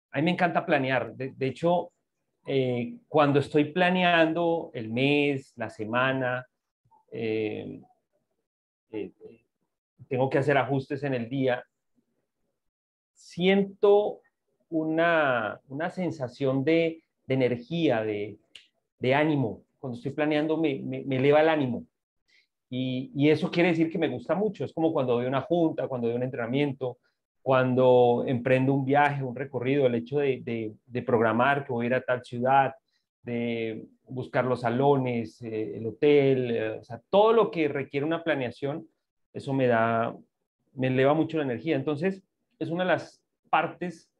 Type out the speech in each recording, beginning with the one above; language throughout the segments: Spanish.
A mí me encanta planear. De hecho, cuando estoy planeando el mes, la semana, eh, eh, tengo que hacer ajustes en el día, siento una sensación de energía, de ánimo. Cuando estoy planeando me eleva el ánimo. Y eso quiere decir que me gusta mucho. Es como cuando doy una junta, cuando doy un entrenamiento, cuando emprendo un viaje, un recorrido, el hecho de programar que voy a ir a tal ciudad, de buscar los salones, el hotel, o sea, todo lo que requiere una planeación, eso me eleva mucho la energía. Entonces, es una de las partes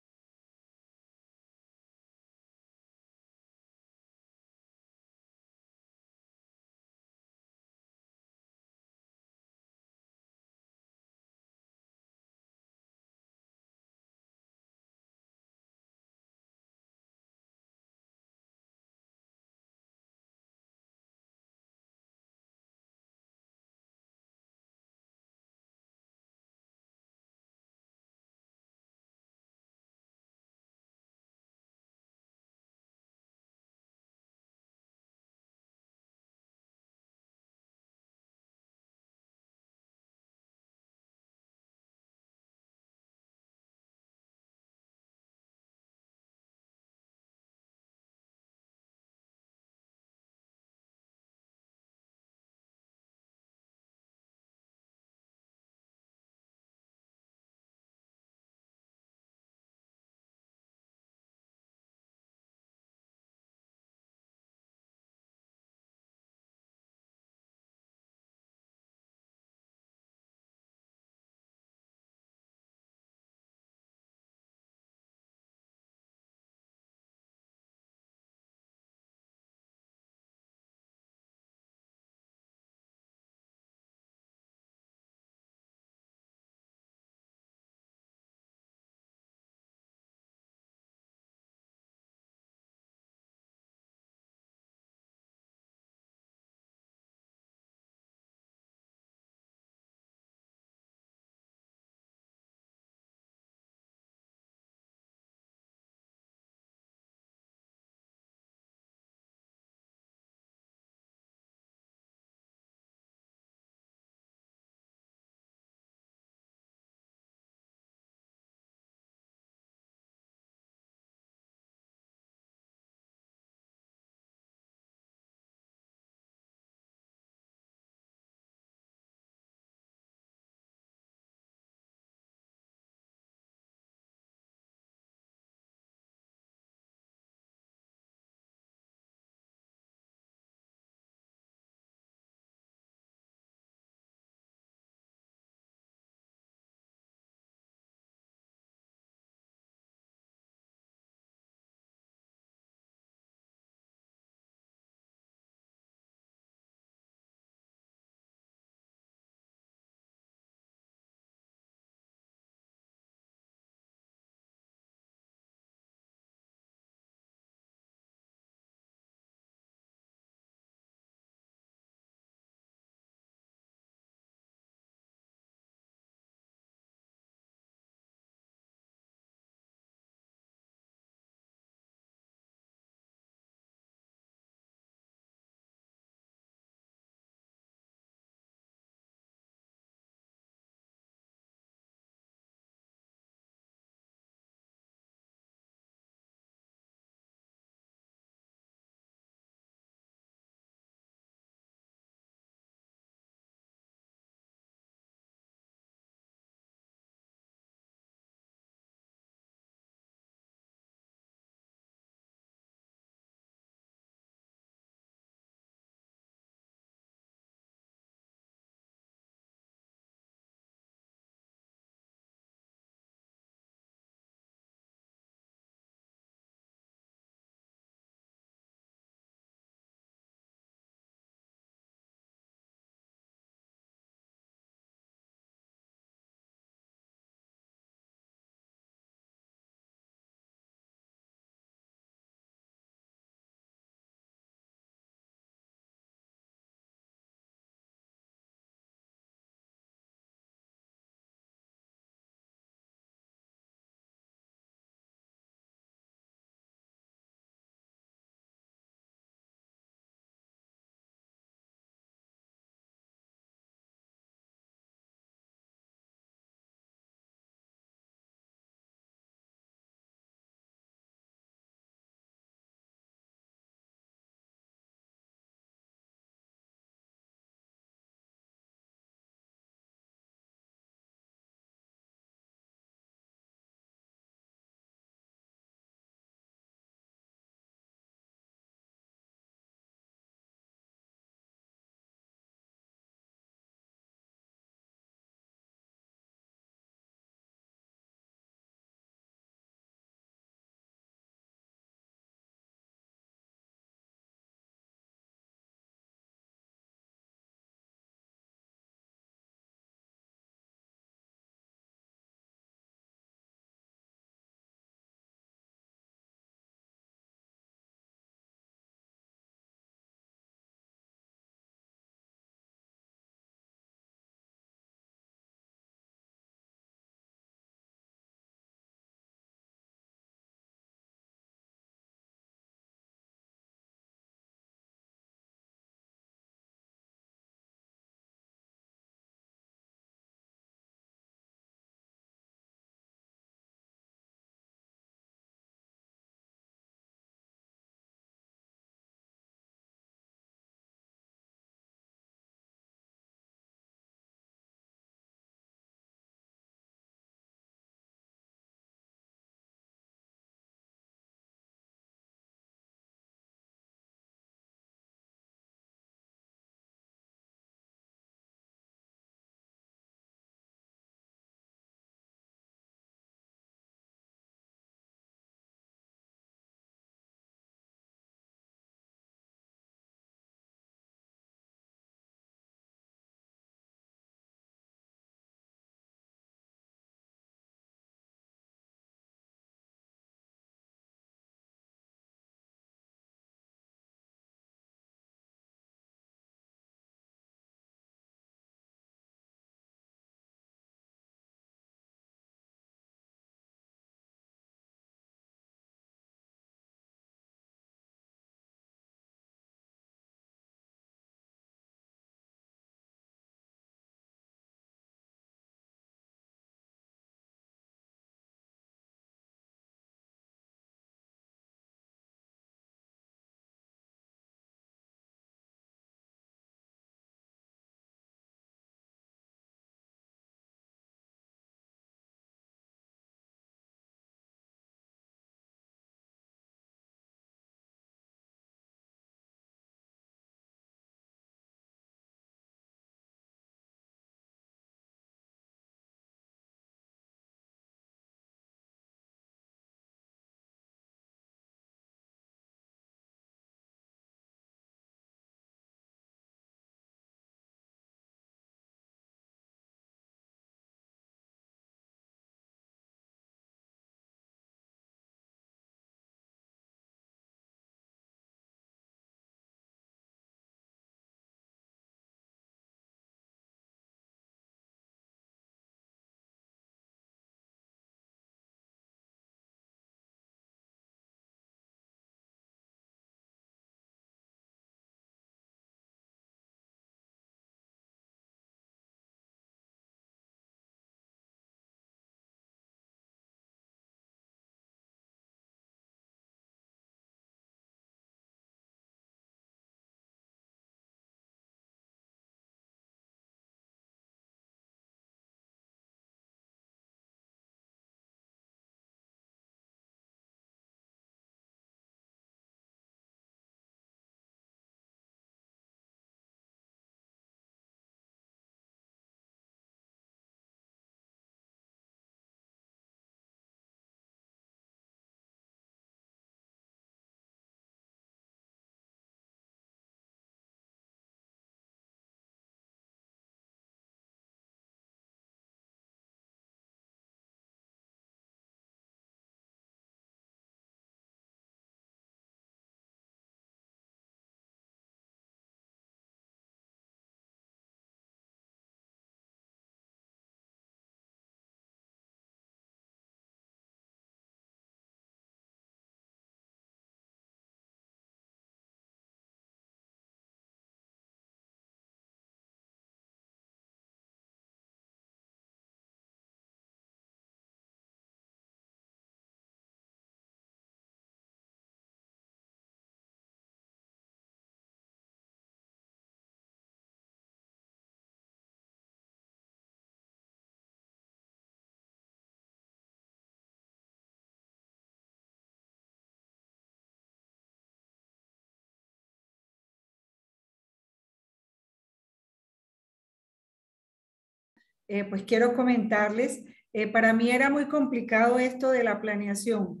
pues quiero comentarles, para mí era muy complicado esto de la planeación.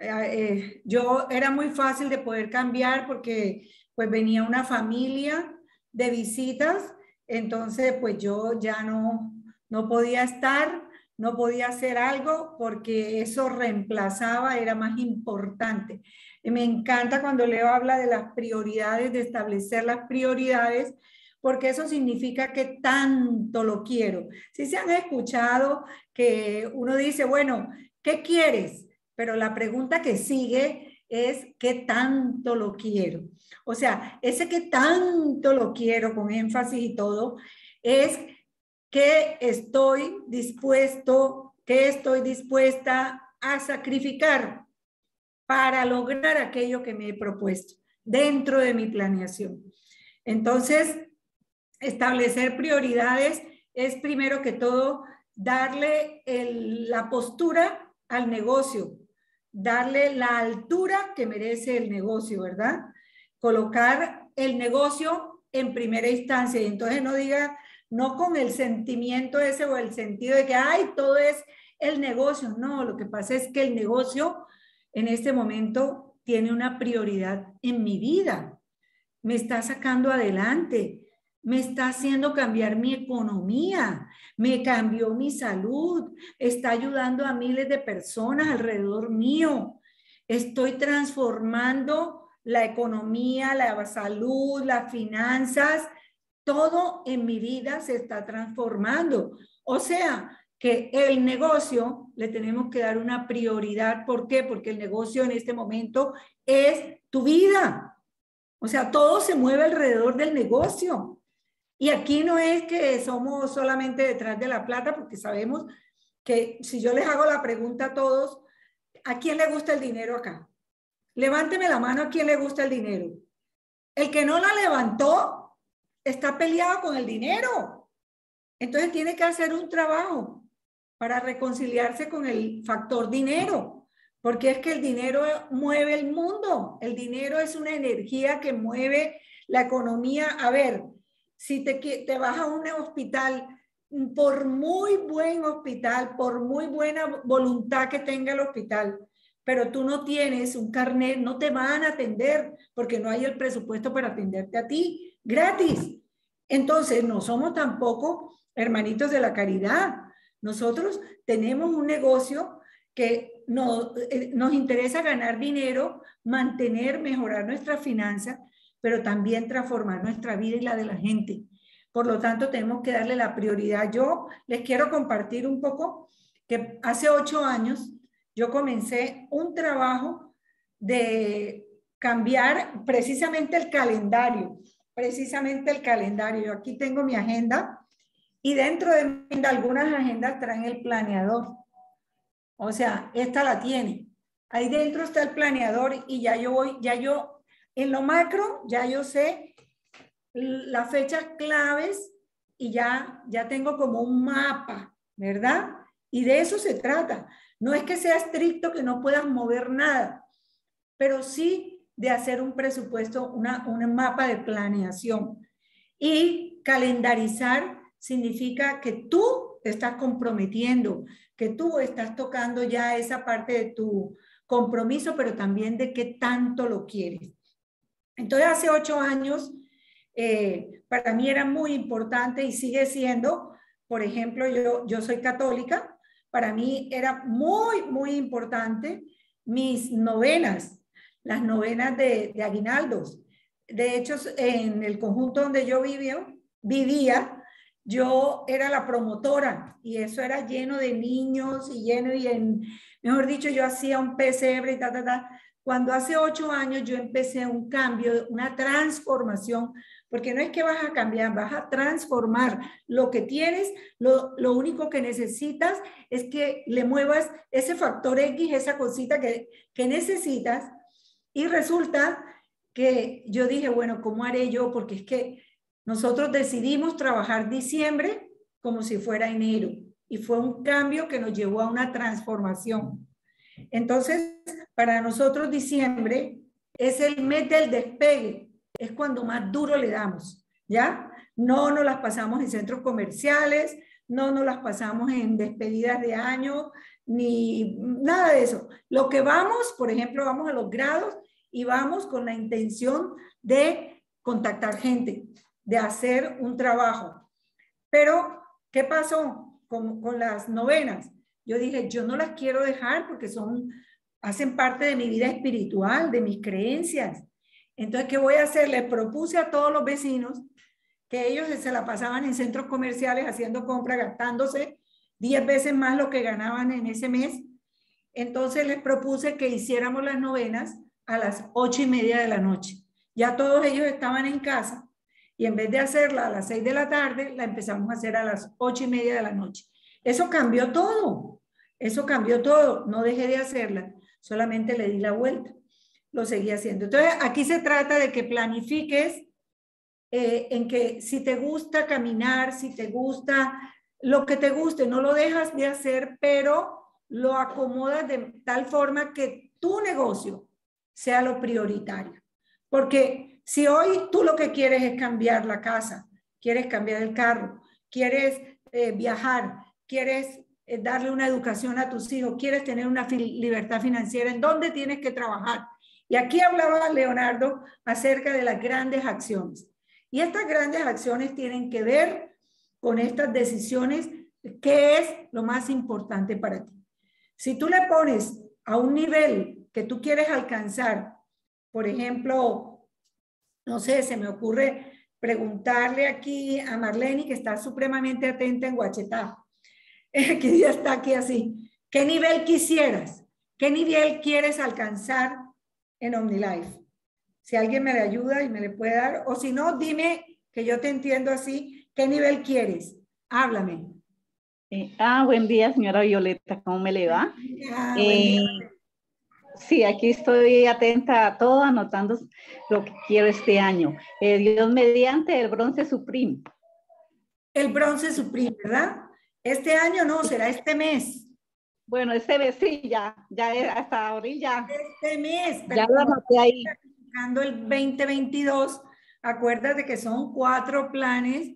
Yo era muy fácil de poder cambiar porque pues venía una familia de visitas, entonces pues yo ya no podía estar, no podía hacer algo porque eso reemplazaba, era más importante. Me encanta cuando Leo habla de las prioridades, de establecer las prioridades, porque eso significa que tanto lo quiero. Si se han escuchado que uno dice, bueno, ¿qué quieres? Pero la pregunta que sigue es, ¿qué tanto lo quiero? O sea, ese que tanto lo quiero, con énfasis y todo, es que estoy dispuesto, que estoy dispuesta a sacrificar para lograr aquello que me he propuesto dentro de mi planeación. Entonces, establecer prioridades es primero que todo darle la postura al negocio, darle la altura que merece el negocio, ¿verdad? Colocar el negocio en primera instancia y entonces no diga, no con el sentimiento ese o el sentido de que, ay, todo es el negocio. No, lo que pasa es que el negocio en este momento tiene una prioridad en mi vida, me está sacando adelante, me está haciendo cambiar mi economía, me cambió mi salud, está ayudando a miles de personas alrededor mío. Estoy transformando la economía, la salud, las finanzas, todo en mi vida se está transformando. O sea, que el negocio le tenemos que dar una prioridad. ¿Por qué? Porque el negocio en este momento es tu vida. O sea, todo se mueve alrededor del negocio. Y aquí no es que somos solamente detrás de la plata, porque sabemos que si yo les hago la pregunta a todos, ¿a quién le gusta el dinero acá? Levánteme la mano a quién le gusta el dinero. El que no la levantó está peleado con el dinero. Entonces tiene que hacer un trabajo para reconciliarse con el factor dinero, porque es que el dinero mueve el mundo. El dinero es una energía que mueve la economía. A ver, si te vas a un hospital, por muy buen hospital, por muy buena voluntad que tenga el hospital, pero tú no tienes un carnet, no te van a atender porque no hay el presupuesto para atenderte a ti gratis. Entonces, no somos tampoco hermanitos de la caridad. Nosotros tenemos un negocio que nos interesa ganar dinero, mantener, mejorar nuestras finanzas, pero también transformar nuestra vida y la de la gente. Por lo tanto, tenemos que darle la prioridad. Yo les quiero compartir un poco que hace 8 años yo comencé un trabajo de cambiar precisamente el calendario. Yo aquí tengo mi agenda y dentro de algunas agendas traen el planeador. O sea, esta la tiene. Ahí dentro está el planeador y ya yo en lo macro, ya yo sé las fechas claves y ya tengo como un mapa, ¿verdad? Y de eso se trata. No es que sea estricto que no puedas mover nada, pero sí de hacer un presupuesto, un mapa de planeación. Y calendarizar significa que tú te estás comprometiendo, que tú estás tocando ya esa parte de tu compromiso, pero también de qué tanto lo quieres. Entonces, hace 8 años, para mí era muy importante y sigue siendo, por ejemplo, yo soy católica, para mí era muy importante mis novenas, las novenas de aguinaldos. De hecho, en el conjunto donde yo vivía, yo era la promotora y eso era lleno de niños y mejor dicho, yo hacía un pesebre y Cuando hace 8 años yo empecé un cambio, una transformación, porque no es que vas a cambiar, vas a transformar lo que tienes, lo único que necesitas es que le muevas ese factor X, esa cosita que necesitas, y resulta que yo dije, bueno, ¿cómo haré yo? Porque es que nosotros decidimos trabajar diciembre como si fuera enero, y fue un cambio que nos llevó a una transformación. Entonces, para nosotros diciembre es el mes del despegue, es cuando más duro le damos, ¿ya? No nos las pasamos en centros comerciales, no nos las pasamos en despedidas de año, ni nada de eso. Lo que vamos, por ejemplo, vamos a los grados y vamos con la intención de contactar gente, de hacer un trabajo. Pero, ¿qué pasó con las novenas? Yo dije, yo no las quiero dejar porque hacen parte de mi vida espiritual, de mis creencias. Entonces, ¿qué voy a hacer? Les propuse a todos los vecinos que ellos se la pasaban en centros comerciales haciendo compras, gastándose 10 veces más lo que ganaban en ese mes. Entonces les propuse que hiciéramos las novenas a las 8:30 de la noche. Ya todos ellos estaban en casa y en vez de hacerla a las 6 de la tarde, la empezamos a hacer a las 8:30 de la noche. Eso cambió todo. Eso cambió todo. No dejé de hacerla, solamente le di la vuelta. Lo seguí haciendo. Entonces, aquí se trata de que planifiques en que si te gusta caminar, si te gusta lo que te guste, no lo dejas de hacer, pero lo acomodas de tal forma que tu negocio sea lo prioritario. Porque si hoy tú lo que quieres es cambiar la casa, quieres cambiar el carro, quieres viajar, quieres darle una educación a tus hijos, quieres tener una libertad financiera, ¿en dónde tienes que trabajar? Y aquí hablaba Leonardo acerca de las grandes acciones. Y estas grandes acciones tienen que ver con estas decisiones, ¿qué es lo más importante para ti? Si tú le pones a un nivel que tú quieres alcanzar, por ejemplo, no sé, se me ocurre preguntarle aquí a Marlene, que está supremamente atenta en Guachetá, que ya está aquí así, ¿qué nivel quisieras? ¿Qué nivel quieres alcanzar en OmniLife? Si alguien me le ayuda y me le puede dar, o si no, dime que yo te entiendo así, ¿qué nivel quieres? Háblame. Buen día, señora Violeta, ¿cómo me le va? Buen día. Sí, aquí estoy atenta a todo, anotando lo que quiero este año. Dios mediante, el bronce Supreme. El bronce Supreme, ¿verdad? Este año no, será este mes. Bueno, este mes sí, ya hasta abril ya. Este mes. Ya lo anoté ahí. El 2022, acuérdate que son 4 planes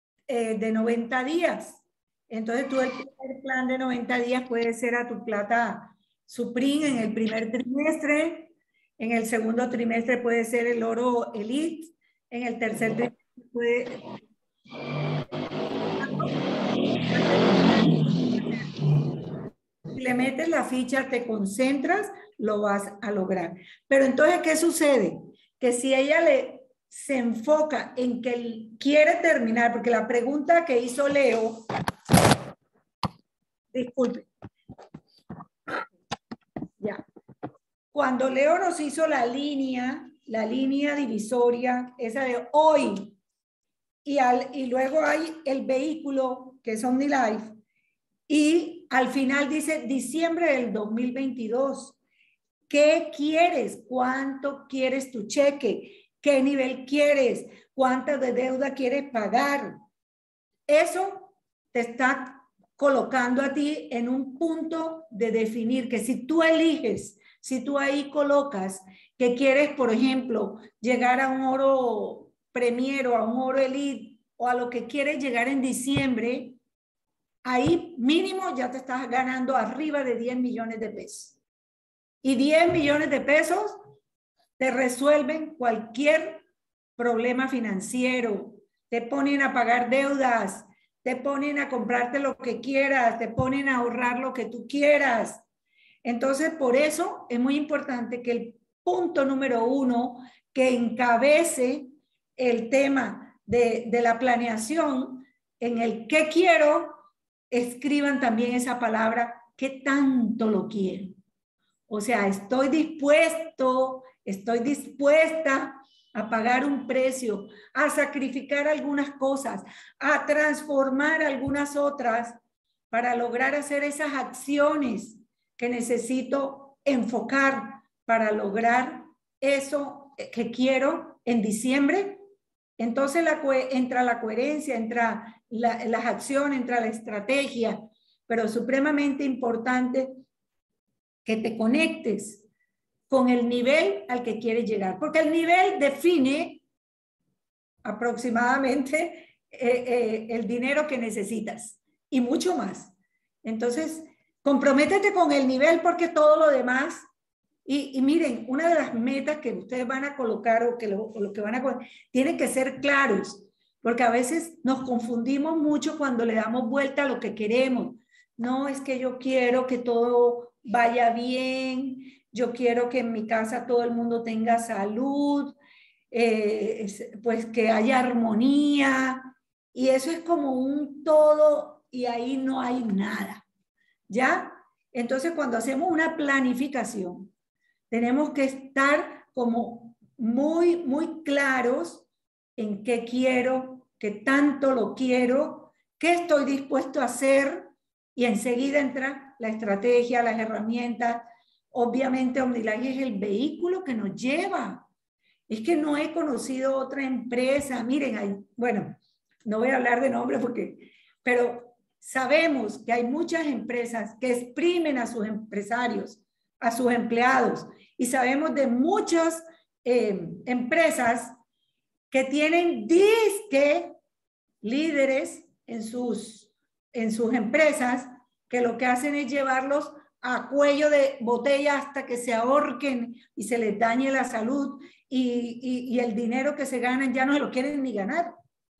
de 90 días. Entonces tú el primer plan de 90 días puede ser a tu plata Supreme en el primer trimestre, en el segundo trimestre puede ser el oro Elite, en el tercer trimestre puede... Si le metes la ficha, te concentras, lo vas a lograr. Pero entonces, ¿qué sucede? Que si ella se enfoca en que quiere terminar, porque la pregunta que hizo Leo, disculpe, ya. Cuando Leo nos hizo la línea divisoria, esa de hoy, y luego hay el vehículo, que es OmniLife, y al final dice diciembre del 2022. ¿Qué quieres? ¿Cuánto quieres tu cheque? ¿Qué nivel quieres? ¿Cuánta de deuda quieres pagar? Eso te está colocando a ti en un punto de definir que si tú eliges, si tú ahí colocas que quieres, por ejemplo, llegar a un oro Premier o a un oro Elite o a lo que quieres llegar en diciembre, ahí mínimo ya te estás ganando arriba de 10 millones de pesos. Y 10 millones de pesos te resuelven cualquier problema financiero, te ponen a pagar deudas, te ponen a comprarte lo que quieras, te ponen a ahorrar lo que tú quieras. Entonces, por eso es muy importante que el punto número 1 que encabece el tema de la planeación, en el qué quiero, escriban también esa palabra, qué tanto lo quiero. O sea, estoy dispuesta a pagar un precio, a sacrificar algunas cosas, a transformar algunas otras para lograr hacer esas acciones que necesito enfocar para lograr eso que quiero en diciembre. Entonces entra la coherencia, entra las acciones, entra la estrategia, pero supremamente importante que te conectes con el nivel al que quieres llegar, porque el nivel define aproximadamente el dinero que necesitas. y mucho más. Entonces, comprométete con el nivel porque todo lo demás, y miren, una de las metas que ustedes van a colocar o lo que van a colocar, tienen que ser claros, porque a veces nos confundimos mucho cuando le damos vuelta a lo que queremos. No, es que yo quiero que todo vaya bien, yo quiero que en mi casa todo el mundo tenga salud, pues que haya armonía, y eso es como un todo y ahí no hay nada, ¿ya? Entonces, cuando hacemos una planificación, tenemos que estar como muy, muy claros en qué quiero, qué tanto lo quiero, qué estoy dispuesto a hacer, y enseguida entra la estrategia, las herramientas. Obviamente, OmniLife es el vehículo que nos lleva. Es que no he conocido otra empresa. Miren, bueno, no voy a hablar de nombres pero sabemos que hay muchas empresas que exprimen a sus empresarios, a sus empleados, y sabemos de muchas empresas que tienen disque líderes en sus empresas que lo que hacen es llevarlos a cuello de botella hasta que se ahorquen y se les dañe la salud, y el dinero que se ganan ya no se lo quieren ni ganar.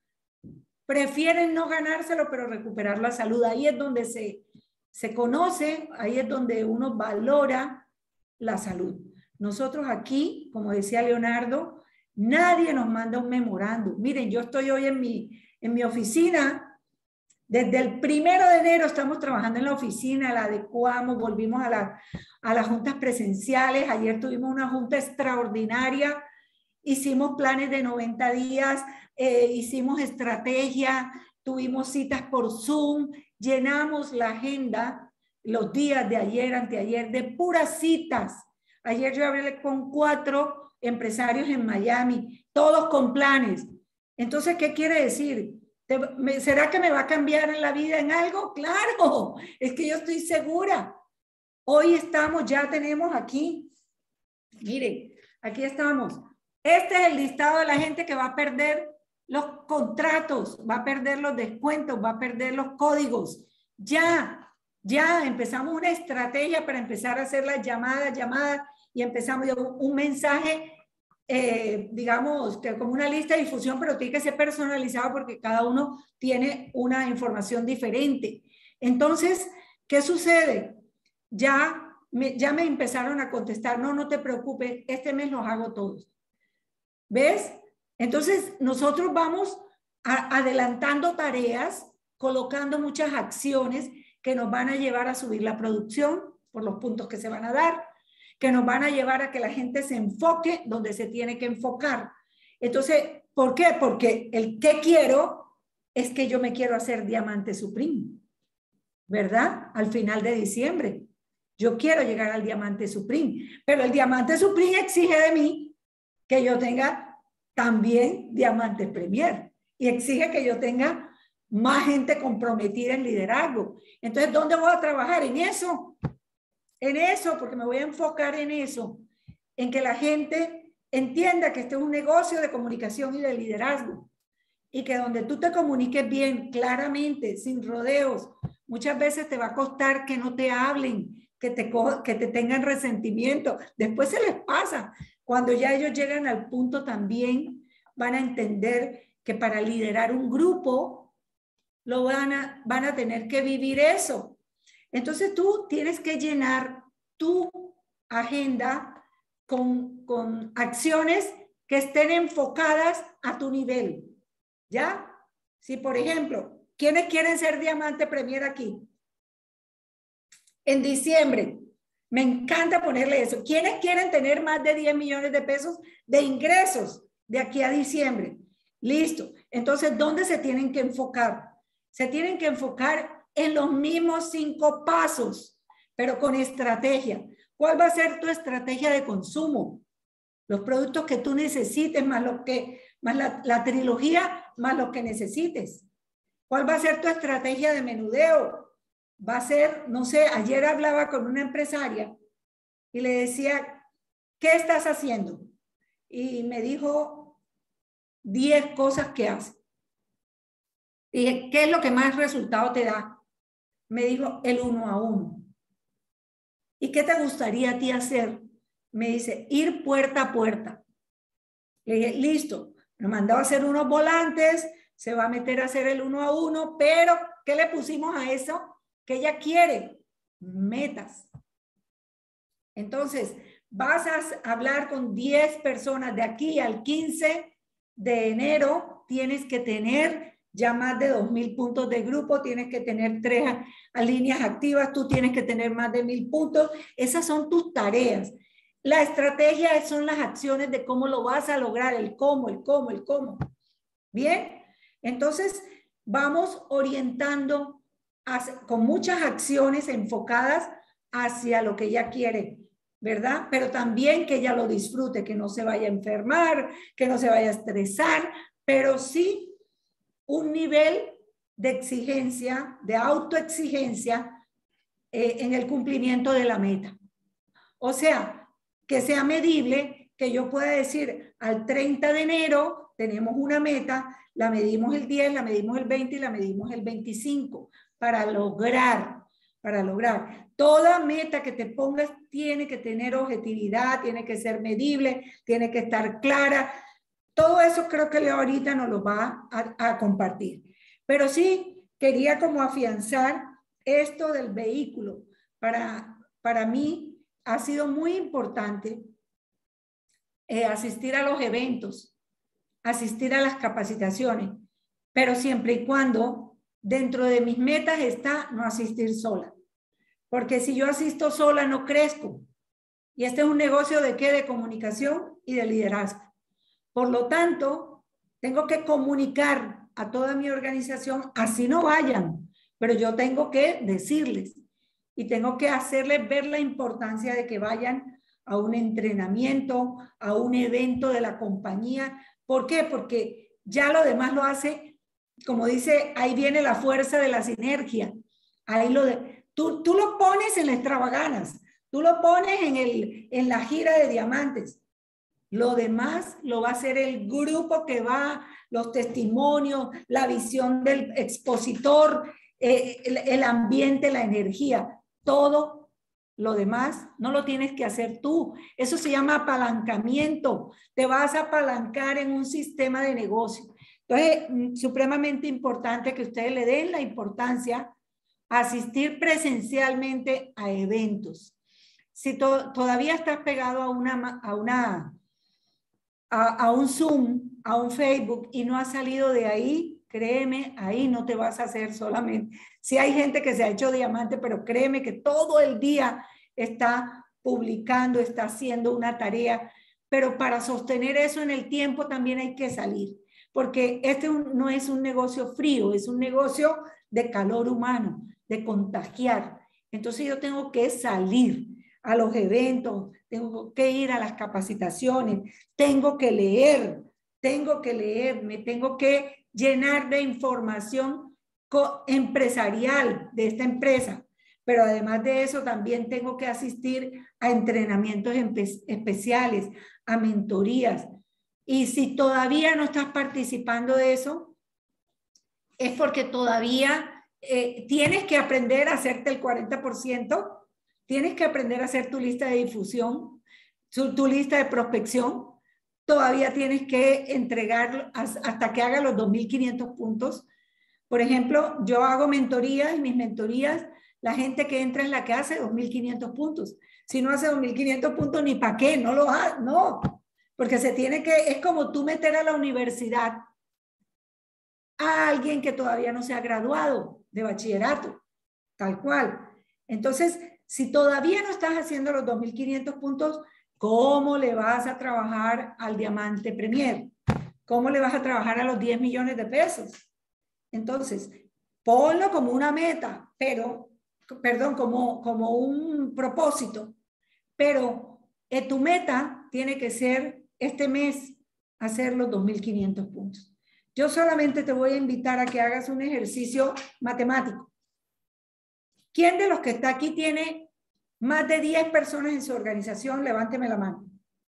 Prefieren no ganárselo, pero recuperar la salud. Ahí es donde se conoce, ahí es donde uno valora la salud. Nosotros aquí, como decía Leonardo, nadie nos manda un memorándum. Miren, yo estoy hoy en mi oficina. Desde el 1 de enero estamos trabajando en la oficina, la adecuamos, volvimos a las juntas presenciales. Ayer tuvimos una junta extraordinaria, hicimos planes de 90 días, hicimos estrategia, tuvimos citas por Zoom, llenamos la agenda los días de ayer, anteayer, de puras citas. Ayer yo hablé con 4 empresarios en Miami, todos con planes. Entonces, ¿qué quiere decir? ¿Será que me va a cambiar en la vida en algo? Claro, es que yo estoy segura. Hoy ya tenemos aquí, miren, aquí estamos. Este es el listado de la gente que va a perder los contratos, va a perder los descuentos, va a perder los códigos. Ya empezamos una estrategia para empezar a hacer las llamadas, y empezamos un mensaje, digamos, que como una lista de difusión, pero tiene que ser personalizado porque cada uno tiene una información diferente. Entonces, ¿qué sucede? Ya me empezaron a contestar, no te preocupes, este mes los hago todos. ¿Ves? Entonces, nosotros vamos adelantando tareas, colocando muchas acciones que nos van a llevar a subir la producción por los puntos que se van a dar, que nos van a llevar a que la gente se enfoque donde se tiene que enfocar. Entonces, ¿por qué? Porque el que quiero es que yo me quiero hacer diamante Supreme, ¿verdad? Al final de diciembre. Yo quiero llegar al diamante Supreme, pero el diamante Supreme exige de mí que yo tenga también diamante Premier, y exige que yo tenga más gente comprometida en liderazgo. Entonces, ¿dónde voy a trabajar? En eso, porque me voy a enfocar en eso, en que la gente entienda que este es un negocio de comunicación y de liderazgo, y que donde tú te comuniques bien, claramente, sin rodeos, muchas veces te va a costar que no te hablen, que te tengan resentimiento. Después se les pasa. Cuando ya ellos llegan al punto, también van a entender que para liderar un grupo van a tener que vivir eso. Entonces tú tienes que llenar tu agenda con acciones que estén enfocadas a tu nivel, ¿ya? Si, por ejemplo, ¿quiénes quieren ser diamante Premier aquí? En diciembre. Me encanta ponerle eso. ¿Quiénes quieren tener más de 10 millones de pesos de ingresos de aquí a diciembre? Listo. Entonces, ¿dónde se tienen que enfocar? Se tienen que enfocar en los mismos 5 pasos, pero con estrategia. ¿Cuál va a ser tu estrategia de consumo? Los productos que tú necesites, más la trilogía, más lo que necesites. ¿Cuál va a ser tu estrategia de menudeo? Va a ser, no sé, ayer hablaba con una empresaria y le decía, ¿qué estás haciendo? Y me dijo 10 cosas que hace. Y dije, ¿qué es lo que más resultado te da? Me dijo el 1 a 1. ¿Y qué te gustaría a ti hacer? Me dice, ir puerta a puerta. Le dije, listo. Me mandó a hacer unos volantes, se va a meter a hacer el 1 a 1, pero ¿qué le pusimos a eso? Que ella quiere metas. Entonces, vas a hablar con 10 personas de aquí al 15 de enero, tienes que tener ya más de 2,000 puntos de grupo, tienes que tener 3 líneas activas, tú tienes que tener más de 1,000 puntos. Esas son tus tareas. La estrategia son las acciones de cómo lo vas a lograr, el cómo. Bien, entonces vamos orientando con muchas acciones enfocadas hacia lo que ella quiere, ¿verdad? Pero también que ella lo disfrute, que no se vaya a enfermar, que no se vaya a estresar, pero sí un nivel de exigencia, de autoexigencia en el cumplimiento de la meta. O sea, que sea medible, que yo pueda decir al 30 de enero tenemos una meta, la medimos el 10, la medimos el 20 y la medimos el 25 para lograr. Toda meta que te pongas tiene que tener objetividad, tiene que ser medible, tiene que estar clara. Todo eso creo que Leo ahorita nos lo va a compartir. Pero sí quería como afianzar esto del vehículo. Para mí ha sido muy importante asistir a los eventos, asistir a las capacitaciones, pero siempre y cuando dentro de mis metas está no asistir sola. Porque si yo asisto sola no crezco. Y este es un negocio de ¿qué? De comunicación y de liderazgo. Por lo tanto, tengo que comunicar a toda mi organización, así no vayan, pero yo tengo que decirles y tengo que hacerles ver la importancia de que vayan a un entrenamiento, a un evento de la compañía. ¿Por qué? Porque ya lo demás lo hace, como dice, ahí viene la fuerza de la sinergia. Ahí tú lo pones en la extravaganas, tú lo pones en la gira de diamantes. Lo demás lo va a hacer el grupo que va, los testimonios, la visión del expositor, el ambiente, la energía. Todo lo demás no lo tienes que hacer tú. Eso se llama apalancamiento. Te vas a apalancar en un sistema de negocio. Entonces, supremamente importante que ustedes le den la importancia a asistir presencialmente a eventos. Si todavía estás pegado a un Zoom, a un Facebook y no has salido de ahí, créeme, ahí no te vas a hacer solamente. Sí hay gente que se ha hecho diamante, pero créeme que todo el día está publicando, está haciendo una tarea, pero para sostener eso en el tiempo también hay que salir, porque este no es un negocio frío, es un negocio de calor humano, de contagiar. Entonces yo tengo que salir a los eventos, tengo que ir a las capacitaciones, tengo que leer, me tengo que llenar de información empresarial de esta empresa, pero además de eso también tengo que asistir a entrenamientos especiales, a mentorías. Y si todavía no estás participando de eso, es porque todavía tienes que aprender a hacerte el 40%, tienes que aprender a hacer tu lista de difusión, tu lista de prospección. Todavía tienes que entregar hasta que hagas los 2,500 puntos. Por ejemplo, yo hago mentorías y mis mentorías, la gente que entra es la que hace 2,500 puntos. Si no hace 2,500 puntos, ni para qué, no lo hace, no. Porque es como tú meter a la universidad a alguien que todavía no se ha graduado de bachillerato, tal cual. Entonces, si todavía no estás haciendo los 2,500 puntos, ¿cómo le vas a trabajar al diamante Premier? ¿Cómo le vas a trabajar a los 10 millones de pesos? Entonces, ponlo como una meta, como un propósito, pero tu meta tiene que ser este mes hacer los 2,500 puntos. Yo solamente te voy a invitar a que hagas un ejercicio matemático. ¿Quién de los que está aquí tiene más de 10 personas en su organización? Levánteme la mano.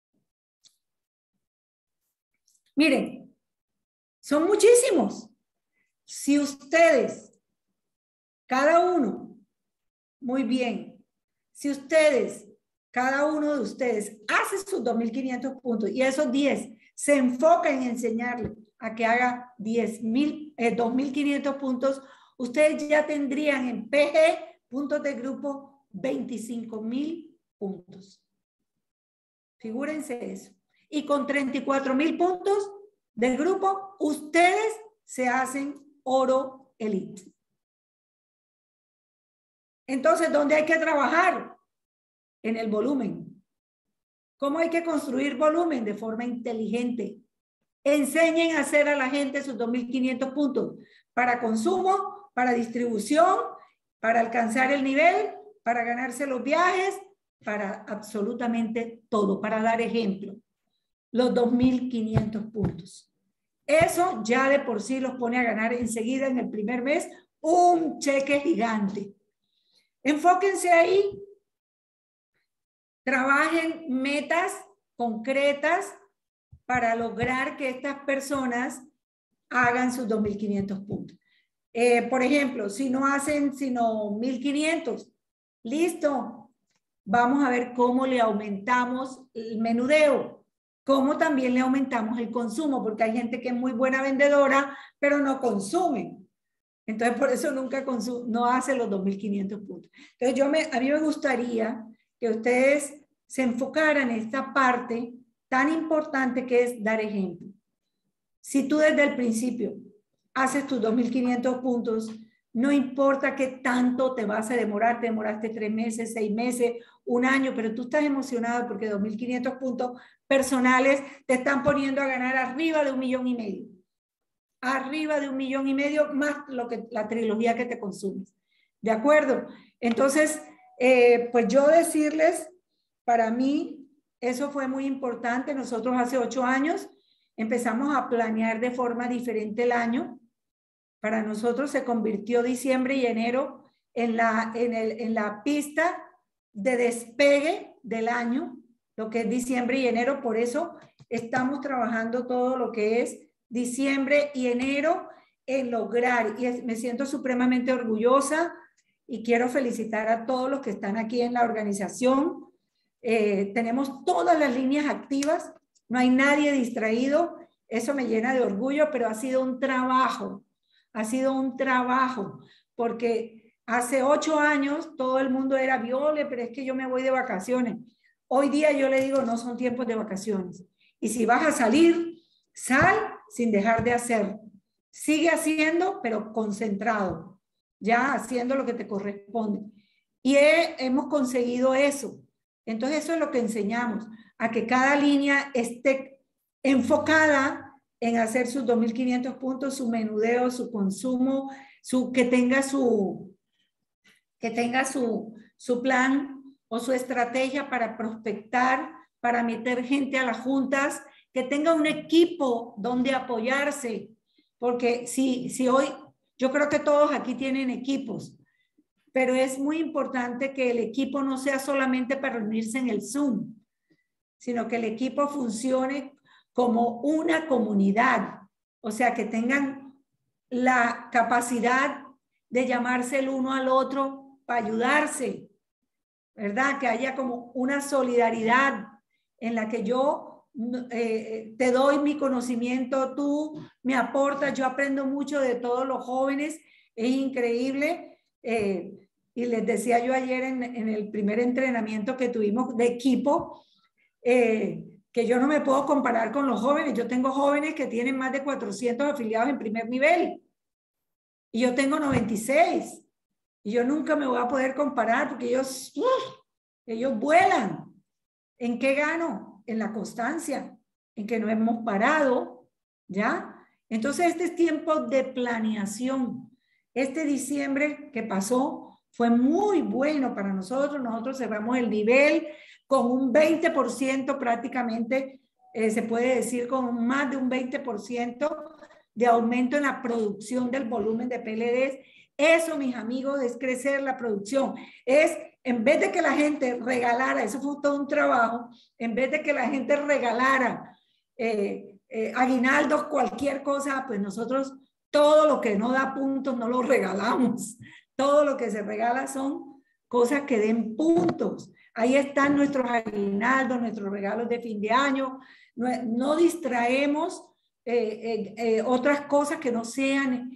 Miren, son muchísimos. Si ustedes, cada uno, Muy bien. Si ustedes, cada uno de ustedes, hace sus 2.500 puntos y esos 10 se enfoca en enseñarle a que haga 2.500 puntos, ustedes ya tendrían en PG, puntos de grupo, 25.000 puntos. Figúrense eso. Y con 34.000 puntos de grupo, ustedes se hacen oro elite. Entonces, ¿dónde hay que trabajar? En el volumen. ¿Cómo hay que construir volumen? De forma inteligente. Enseñen a hacer a la gente sus 2.500 puntos para consumo, para distribución, para alcanzar el nivel, para ganarse los viajes, para absolutamente todo, para dar ejemplo. Los 2.500 puntos. Eso ya de por sí los pone a ganar enseguida en el primer mes un cheque gigante. Enfóquense ahí. Trabajen metas concretas para lograr que estas personas hagan sus 2.500 puntos. Por ejemplo, si no hacen sino 1.500, listo. Vamos a ver cómo le aumentamos el menudeo, cómo también le aumentamos el consumo, porque hay gente que es muy buena vendedora, pero no consume. Entonces, por eso nunca no hace los 2.500 puntos. Entonces, a mí me gustaría que ustedes se enfocaran en esta parte tan importante que es dar ejemplo. Si tú desde el principio haces tus 2.500 puntos, no importa qué tanto te vas a demorar, te demoraste 3 meses, 6 meses, 1 año, pero tú estás emocionado porque 2.500 puntos personales te están poniendo a ganar arriba de 1,5 millones. Arriba de 1,5 millones más la trilogía que te consumes. ¿De acuerdo? Entonces, pues yo decirles, para mí, eso fue muy importante. Nosotros hace 8 años empezamos a planear de forma diferente el año. Para nosotros se convirtió diciembre y enero en la pista de despegue del año, lo que es diciembre y enero. Por eso estamos trabajando todo lo que es diciembre y enero en lograr, y me siento supremamente orgullosa y quiero felicitar a todos los que están aquí en la organización. Tenemos todas las líneas activas, no hay nadie distraído, eso me llena de orgullo, pero ha sido un trabajo, porque hace 8 años todo el mundo era Viole, pero es que yo me voy de vacaciones. Hoy día yo le digo, no son tiempos de vacaciones. Y si vas a salir, sal sin dejar de hacer. Sigue haciendo, pero concentrado, ya haciendo lo que te corresponde. Y hemos conseguido eso. Entonces eso es lo que enseñamos, a que cada línea esté enfocada en hacer sus 2.500 puntos, su menudeo, su consumo, que tenga su plan o su estrategia para prospectar, para meter gente a las juntas, que tenga un equipo donde apoyarse, porque si hoy, yo creo que todos aquí tienen equipos, pero es muy importante que el equipo no sea solamente para reunirse en el Zoom, sino que el equipo funcione como una comunidad, o sea, que tengan la capacidad de llamarse el uno al otro para ayudarse, ¿verdad? Que haya como una solidaridad en la que yo te doy mi conocimiento, tú me aportas, yo aprendo mucho de todos los jóvenes, es increíble. Y les decía yo ayer en el primer entrenamiento que tuvimos de equipo, que yo no me puedo comparar con los jóvenes. Yo tengo jóvenes que tienen más de 400 afiliados en primer nivel y yo tengo 96 y yo nunca me voy a poder comparar porque ellos vuelan. ¿En qué gano? En la constancia, en que no hemos parado, ¿ya? Entonces este es tiempo de planeación. Este diciembre que pasó fue muy bueno para nosotros. Nosotros cerramos el nivel con un 20% prácticamente, se puede decir con más de un 20% de aumento en la producción del volumen de PLDs. Eso, mis amigos, es crecer la producción. Es, en vez de que la gente regalara, eso fue todo un trabajo, en vez de que la gente regalara aguinaldos, cualquier cosa, pues nosotros todo lo que no da puntos no lo regalamos. Todo lo que se regala son cosas que den puntos. Ahí están nuestros aguinaldos, nuestros regalos de fin de año. No distraemos otras cosas que no sean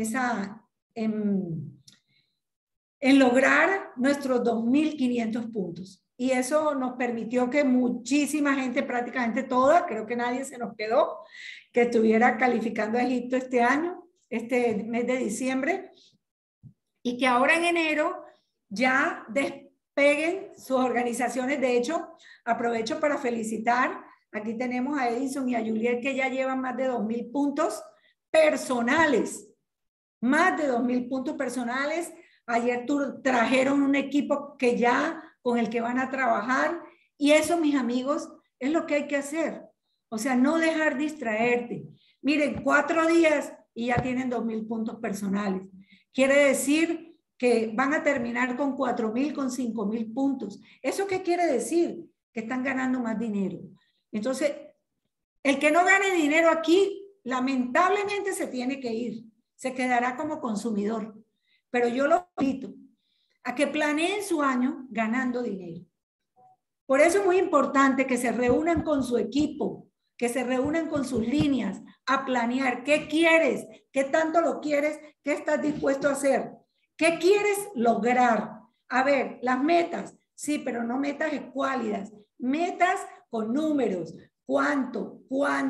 en lograr nuestros 2.500 puntos. Y eso nos permitió que muchísima gente, prácticamente toda, creo que nadie se nos quedó, que estuviera calificando a Egipto este año, este mes de diciembre, y que ahora en enero ya despeguen sus organizaciones. De hecho, aprovecho para felicitar, aquí tenemos a Edison y a Juliet, que ya llevan más de 2.000 puntos personales, más de 2.000 puntos personales. Ayer trajeron un equipo que ya con el que van a trabajar, y eso, mis amigos, es lo que hay que hacer. O sea, no dejar distraerte. Miren, 4 días y ya tienen 2.000 puntos personales. Quiere decir que van a terminar con 4.000, con 5.000 puntos. ¿Eso qué quiere decir? Que están ganando más dinero. Entonces, el que no gane dinero aquí, lamentablemente se tiene que ir. Se quedará como consumidor. Pero yo lo invito a que planeen su año ganando dinero. Por eso es muy importante que se reúnan con su equipo, que se reúnan con sus líneas a planear qué quieres, qué tanto lo quieres, qué estás dispuesto a hacer, qué quieres lograr. A ver, las metas, sí, pero no metas escuálidas, metas con números. ¿Cuántos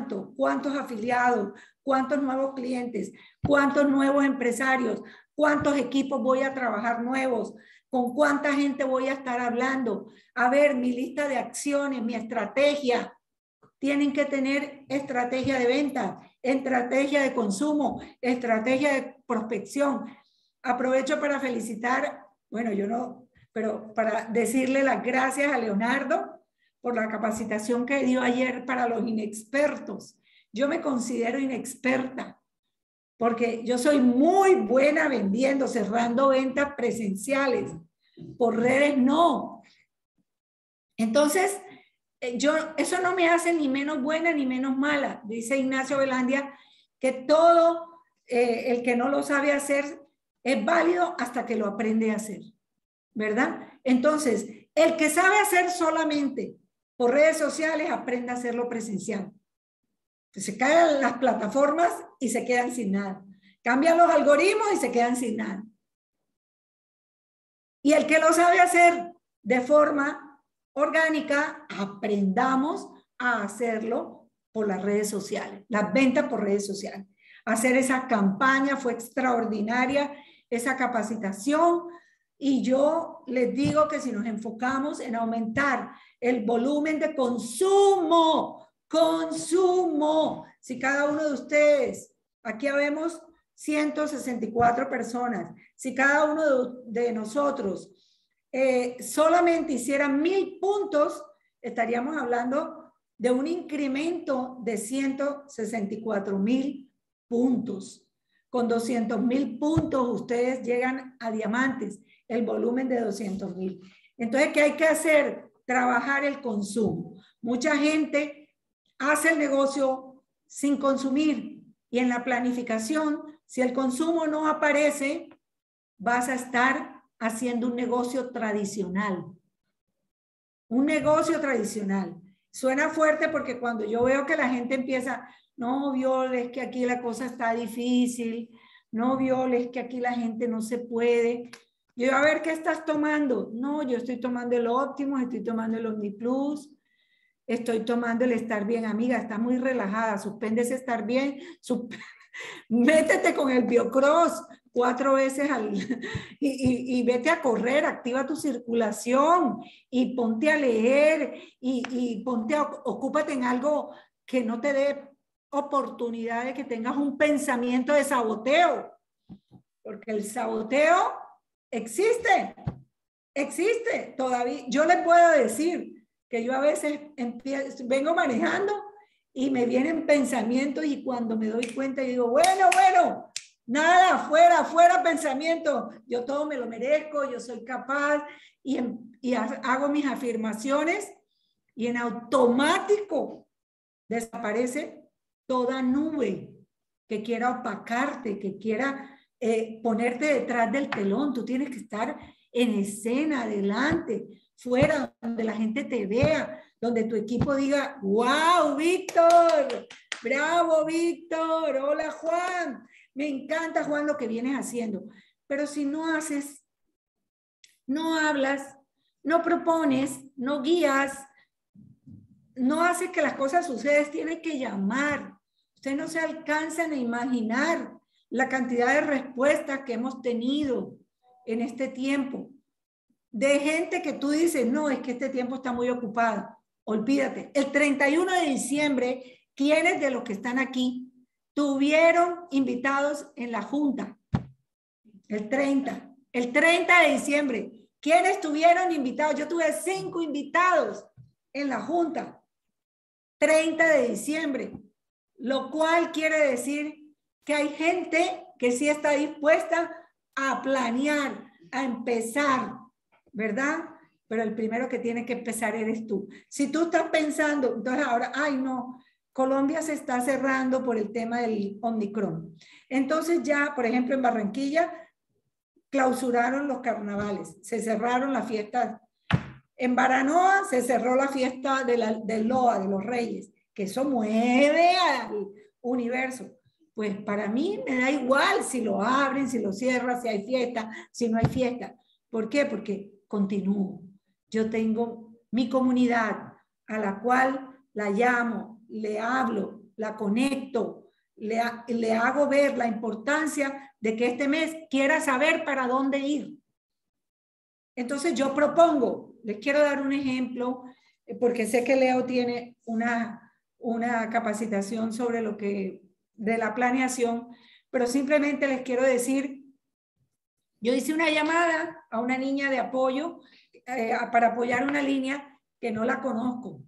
afiliados? ¿Cuántos nuevos clientes? ¿Cuántos nuevos empresarios? ¿Cuántos equipos voy a trabajar nuevos? ¿Con cuánta gente voy a estar hablando? A ver, mi lista de acciones, mi estrategia. Tienen que tener estrategia de venta, estrategia de consumo, estrategia de prospección. Aprovecho para felicitar, bueno, yo no, pero para decirle las gracias a Leonardo por la capacitación que dio ayer para los inexpertos. Yo me considero inexperta, porque yo soy muy buena vendiendo, cerrando ventas presenciales. Por redes no. Entonces, eso no me hace ni menos buena ni menos mala. Dice Ignacio Velandia que todo el que no lo sabe hacer es válido hasta que lo aprende a hacer, ¿verdad? Entonces, el que sabe hacer solamente por redes sociales, aprende a hacerlo presencial. Se caen las plataformas y se quedan sin nada. Cambian los algoritmos y se quedan sin nada. Y el que lo sabe hacer de forma orgánica, aprendamos a hacerlo por las redes sociales, las ventas por redes sociales. Hacer esa campaña fue extraordinaria, esa capacitación. Y yo les digo que si nos enfocamos en aumentar el volumen de consumo, si cada uno de ustedes, aquí habemos 164 personas, si cada uno de nosotros solamente hiciera 1.000 puntos, estaríamos hablando de un incremento de 164.000 puntos. Con 200.000 puntos ustedes llegan a diamantes, el volumen de 200.000. Entonces, ¿qué hay que hacer? Trabajar el consumo. Mucha gente hace el negocio sin consumir, y en la planificación, si el consumo no aparece, vas a estar haciendo un negocio tradicional. Un negocio tradicional. Suena fuerte porque cuando yo veo que la gente empieza, no, Viola, es que aquí la cosa está difícil, no, Viola, es que aquí la gente no se puede. Yo, a ver, ¿qué estás tomando? No, yo estoy tomando el Optimus, estoy tomando el OmniPlus, estoy tomando el Estar Bien. Amiga, está muy relajada, suspende ese Estar Bien, métete con el Biocross 4 veces y vete a correr, activa tu circulación y ponte a leer y ocúpate en algo que no te dé oportunidad de que tengas un pensamiento de saboteo, porque el saboteo existe todavía. Yo les puedo decir que yo a veces vengo manejando y me vienen pensamientos, y cuando me doy cuenta digo, bueno, nada, fuera pensamiento, yo todo me lo merezco, yo soy capaz, y hago mis afirmaciones y en automático desaparece toda nube que quiera opacarte, que quiera ponerte detrás del telón. Tú tienes que estar en escena, adelante, fuera, donde la gente te vea, donde tu equipo diga, wow, Víctor, bravo, Víctor, hola, Juan, me encanta, Juan, lo que vienes haciendo. Pero si no haces, no hablas, no propones, no guías, no haces que las cosas sucedan, tienes que llamar. Ustedes no se alcanzan a imaginar la cantidad de respuestas que hemos tenido en este tiempo. De gente que tú dices, no, es que este tiempo está muy ocupado. Olvídate. El 31 de diciembre, ¿quiénes de los que están aquí tuvieron invitados en la junta? El 30 de diciembre. ¿Quiénes tuvieron invitados? Yo tuve 5 invitados en la junta. 30 de diciembre. Lo cual quiere decir que hay gente que sí está dispuesta a planear, a empezar, ¿verdad? Pero el primero que tiene que empezar eres tú. Si tú estás pensando, entonces ahora, ay no, Colombia se está cerrando por el tema del Omicron. Entonces ya, por ejemplo, en Barranquilla, clausuraron los carnavales, se cerraron las fiestas. En Baranoa se cerró la fiesta del Loa, de los Reyes, que eso mueve al universo. Pues para mí me da igual si lo abren, si lo cierran, si hay fiesta, si no hay fiesta. ¿Por qué? Porque continúo. Yo tengo mi comunidad a la cual la llamo, le hablo, la conecto, le hago ver la importancia de que este mes quiera saber para dónde ir. Entonces yo propongo, les quiero dar un ejemplo, porque sé que Leo tiene una capacitación sobre lo que, de la planeación, pero simplemente les quiero decir, yo hice una llamada a una niña de apoyo para apoyar una línea que no la conozco,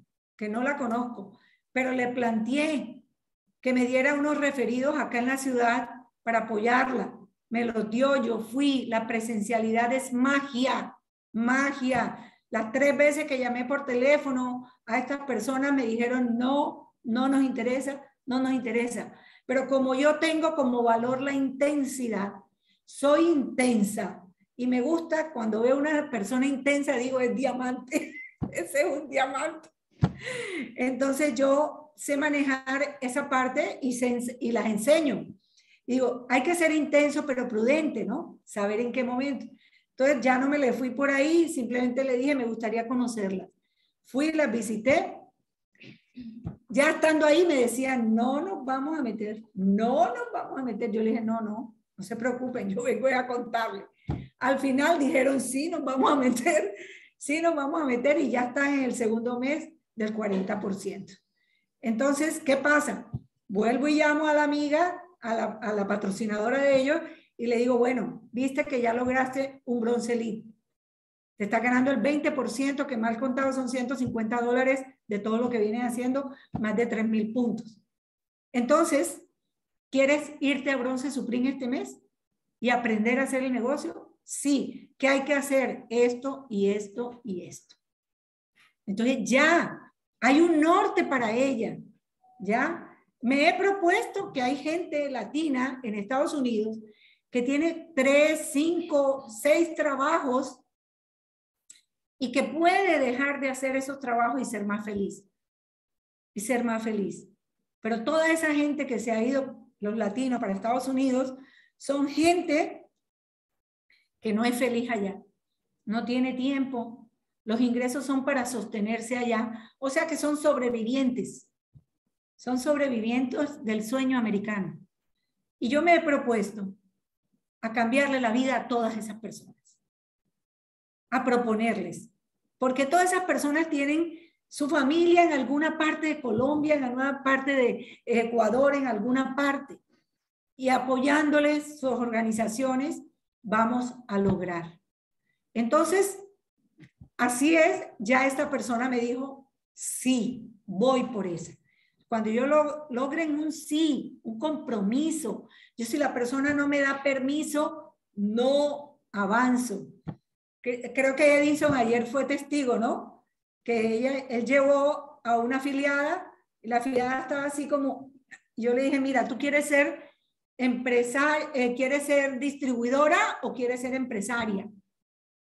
pero le planteé que me diera unos referidos acá en la ciudad para apoyarla. Me los dio, yo fui, la presencialidad es magia, magia. Las 3 veces que llamé por teléfono a estas personas me dijeron no, no nos interesa, no nos interesa. Pero como yo tengo como valor la intensidad, soy intensa y me gusta cuando veo una persona intensa, digo es diamante, ese es un diamante. Entonces yo sé manejar esa parte y las enseño. Digo, hay que ser intenso pero prudente, ¿no? Saber en qué momento. Entonces ya no me le fui por ahí, simplemente le dije, me gustaría conocerlas. Fui, las visité. Ya estando ahí me decían, no nos vamos a meter, no nos vamos a meter. Yo le dije, no se preocupen, yo vengo a contarles. Al final dijeron, sí, nos vamos a meter, sí, nos vamos a meter y ya está en el segundo mes del 40%. Entonces, ¿qué pasa? Vuelvo y llamo a la amiga, a la patrocinadora de ellos y le digo, bueno, viste que ya lograste un bronce elite. Te está ganando el 20%, que mal contado son $150 de todo lo que vienen haciendo, más de 3,000 puntos. Entonces, ¿quieres irte a bronce Supreme este mes y aprender a hacer el negocio? Sí. ¿Qué hay que hacer? Esto y esto y esto. Entonces ya hay un norte para ella. ¿Ya? Me he propuesto que hay gente latina en Estados Unidos que tiene 3, 5, 6 trabajos y que puede dejar de hacer esos trabajos y ser más feliz. Y ser más feliz. Pero toda esa gente que se ha ido, los latinos, para Estados Unidos, son gente que no es feliz allá. No tiene tiempo. Los ingresos son para sostenerse allá. O sea que son sobrevivientes. Son sobrevivientes del sueño americano. Y yo me he propuesto a cambiarle la vida a todas esas personas. A proponerles. Porque todas esas personas tienen su familia en alguna parte de Colombia, en alguna parte de Ecuador, en alguna parte. Y apoyándoles sus organizaciones, vamos a lograr. Entonces, así es, ya esta persona me dijo, sí, voy por eso. Cuando yo logren un sí, un compromiso, yo si la persona no me da permiso, no avanzo. Creo que Edison ayer fue testigo, ¿no? Que él llevó a una afiliada y la afiliada estaba así como, yo le dije, mira, ¿tú quieres ser empresaria, quieres ser distribuidora o quieres ser empresaria?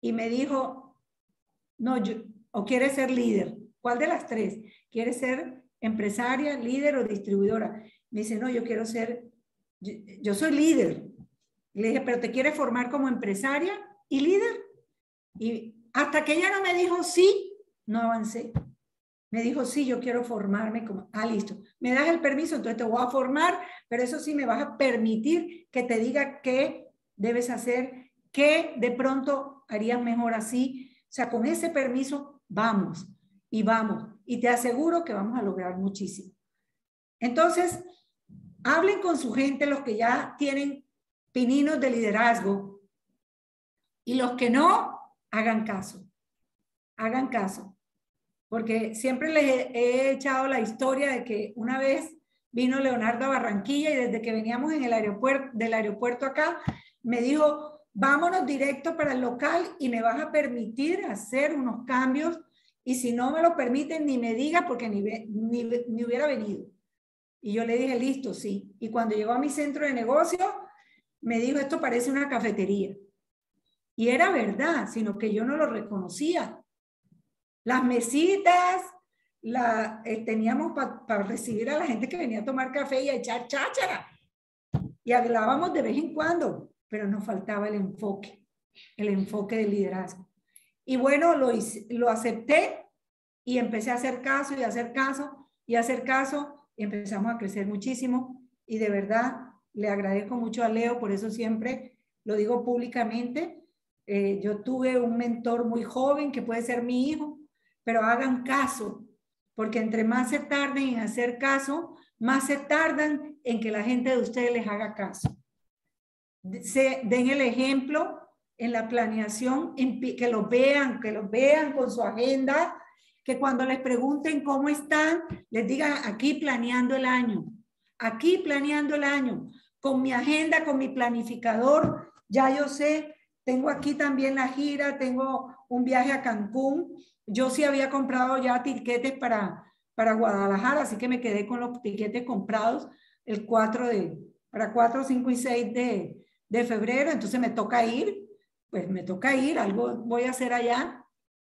y me dijo, no, o quieres ser líder. ¿Cuál de las tres? ¿Quieres ser empresaria, líder o distribuidora? Me dice, no, yo quiero ser, yo soy líder. Le dije, pero ¿te quieres formar como empresaria y líder? Y hasta que ella no me dijo sí, no avancé. Me dijo, sí, yo quiero formarme como, listo, me das el permiso, entonces te voy a formar, pero eso sí me vas a permitir que te diga qué debes hacer, qué de pronto harías mejor así. O sea, con ese permiso vamos y vamos. Y te aseguro que vamos a lograr muchísimo. Entonces, hablen con su gente, los que ya tienen pininos de liderazgo, y los que no, hagan caso. Hagan caso. Porque siempre les he echado la historia de que una vez vino Leonardo a Barranquilla y desde que veníamos en el aeropuerto, del aeropuerto acá, me dijo, vámonos directo para el local y me vas a permitir hacer unos cambios, y si no me lo permiten ni me diga porque ni hubiera venido. Y yo le dije, listo, sí. Y cuando llegó a mi centro de negocio, me dijo, esto parece una cafetería. Y era verdad, sino que yo no lo reconocía. Las mesitas teníamos para recibir a la gente que venía a tomar café y a echar cháchara. Y hablábamos de vez en cuando, pero nos faltaba el enfoque de liderazgo. Y bueno, lo acepté y empecé a hacer caso y a hacer caso y a hacer caso y empezamos a crecer muchísimo. Y de verdad le agradezco mucho a Leo, por eso siempre lo digo públicamente. Yo tuve un mentor muy joven que puede ser mi hijo, pero hagan caso, porque entre más se tarden en hacer caso, más se tardan en que la gente de ustedes les haga caso. Den el ejemplo en la planeación, que los vean con su agenda, que cuando les pregunten cómo están, les digan aquí planeando el año, con mi agenda, con mi planificador, ya yo sé. Tengo aquí también la gira, tengo un viaje a Cancún. Yo sí había comprado ya tiquetes para Guadalajara, así que me quedé con los tiquetes comprados para 4, 5 y 6 de febrero. Entonces me toca ir, algo voy a hacer allá.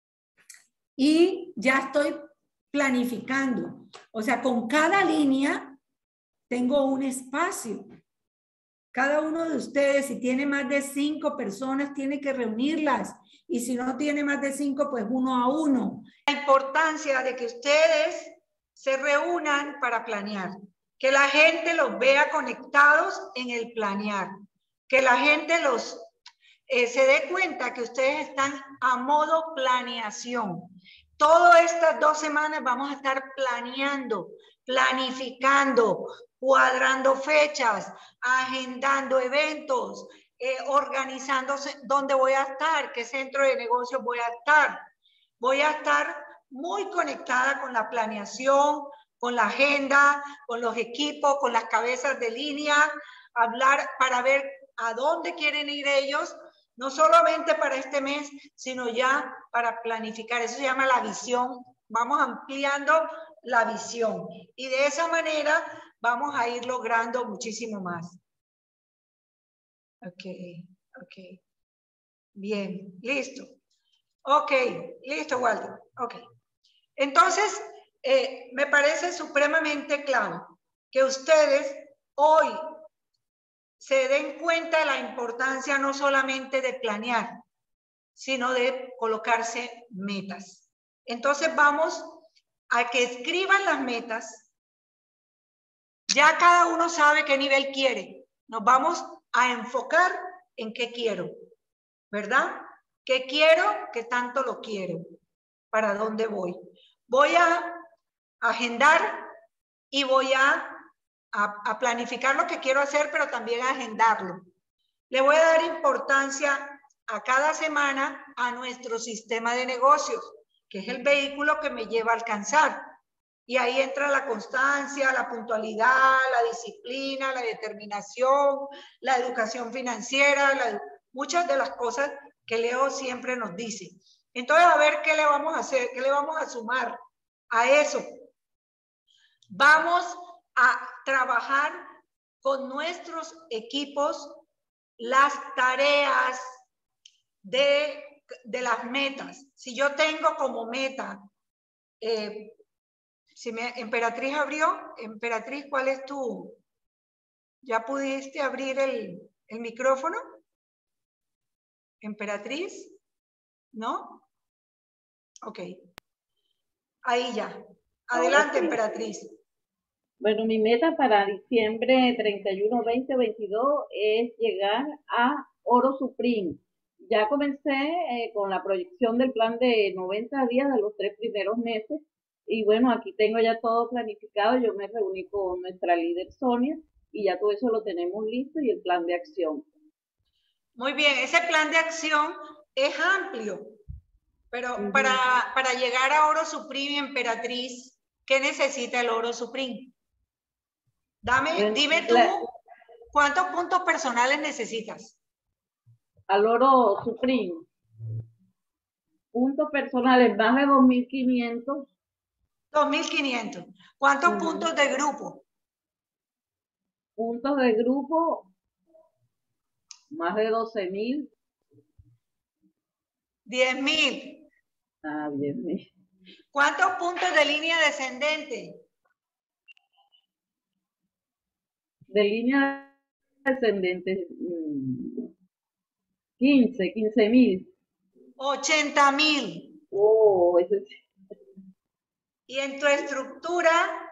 Y ya estoy planificando. O sea, con cada línea tengo un espacio. Cada uno de ustedes, si tiene más de 5 personas, tiene que reunirlas. Y si no tiene más de 5, pues 1 a 1. La importancia de que ustedes se reúnan para planear. Que la gente los vea conectados en el planear. Que la gente se dé cuenta que ustedes están a modo planeación. Todas estas 2 semanas vamos a estar planeando, planificando, cuadrando fechas, agendando eventos, organizándose dónde voy a estar, qué centro de negocios voy a estar. Voy a estar muy conectada con la planeación, con la agenda, con los equipos, con las cabezas de línea, hablar para ver a dónde quieren ir ellos, no solamente para este mes, sino ya para planificar. Eso se llama la visión. Vamos ampliando la visión y de esa manera vamos a ir logrando muchísimo más. Ok. Bien, listo. Ok, listo, Waldo. Ok. Entonces, me parece supremamente claro que ustedes hoy se den cuenta de la importancia no solamente de planear, sino de colocarse metas. Entonces vamos a que escriban las metas. Ya cada uno sabe qué nivel quiere. Nos vamos a enfocar en qué quiero, ¿verdad? ¿Qué quiero? ¿Qué tanto lo quiero? ¿Para dónde voy? Voy a agendar y voy a planificar lo que quiero hacer, pero también a agendarlo. Le voy a dar importancia a cada semana a nuestro sistema de negocios, que es el vehículo que me lleva a alcanzar. Y ahí entra la constancia, la puntualidad, la disciplina, la determinación, la educación financiera, muchas de las cosas que Leo siempre nos dice. Entonces, a ver qué le vamos a hacer, qué le vamos a sumar a eso. Vamos a trabajar con nuestros equipos las tareas de de las metas. Si yo tengo como meta, Emperatriz abrió, Emperatriz, ¿cuál es tu? ¿Ya pudiste abrir el micrófono? Emperatriz, ¿no? Ok. Ahí ya. Adelante, Emperatriz. Bueno, mi meta para diciembre 31, 2022 es llegar a Oro Supreme. Ya comencé con la proyección del plan de 90 días de los 3 primeros meses. Y bueno, aquí tengo ya todo planificado. Yo me reuní con nuestra líder Sonia y ya todo eso lo tenemos listo y el plan de acción. Muy bien, ese plan de acción es amplio, pero para llegar a Oro Supreme, Emperatriz, ¿qué necesita el Oro Supreme? Dime tú, ¿cuántos puntos personales necesitas? Al Oro Supreme, puntos personales, más de 2.500. 2.500. ¿Cuántos puntos de grupo? Puntos de grupo, más de 12.000. 10.000. Ah, 10.000. ¿Cuántos puntos de línea descendente? De línea descendente, 15.000. 80.000. Oh, ese sí. Y en tu estructura,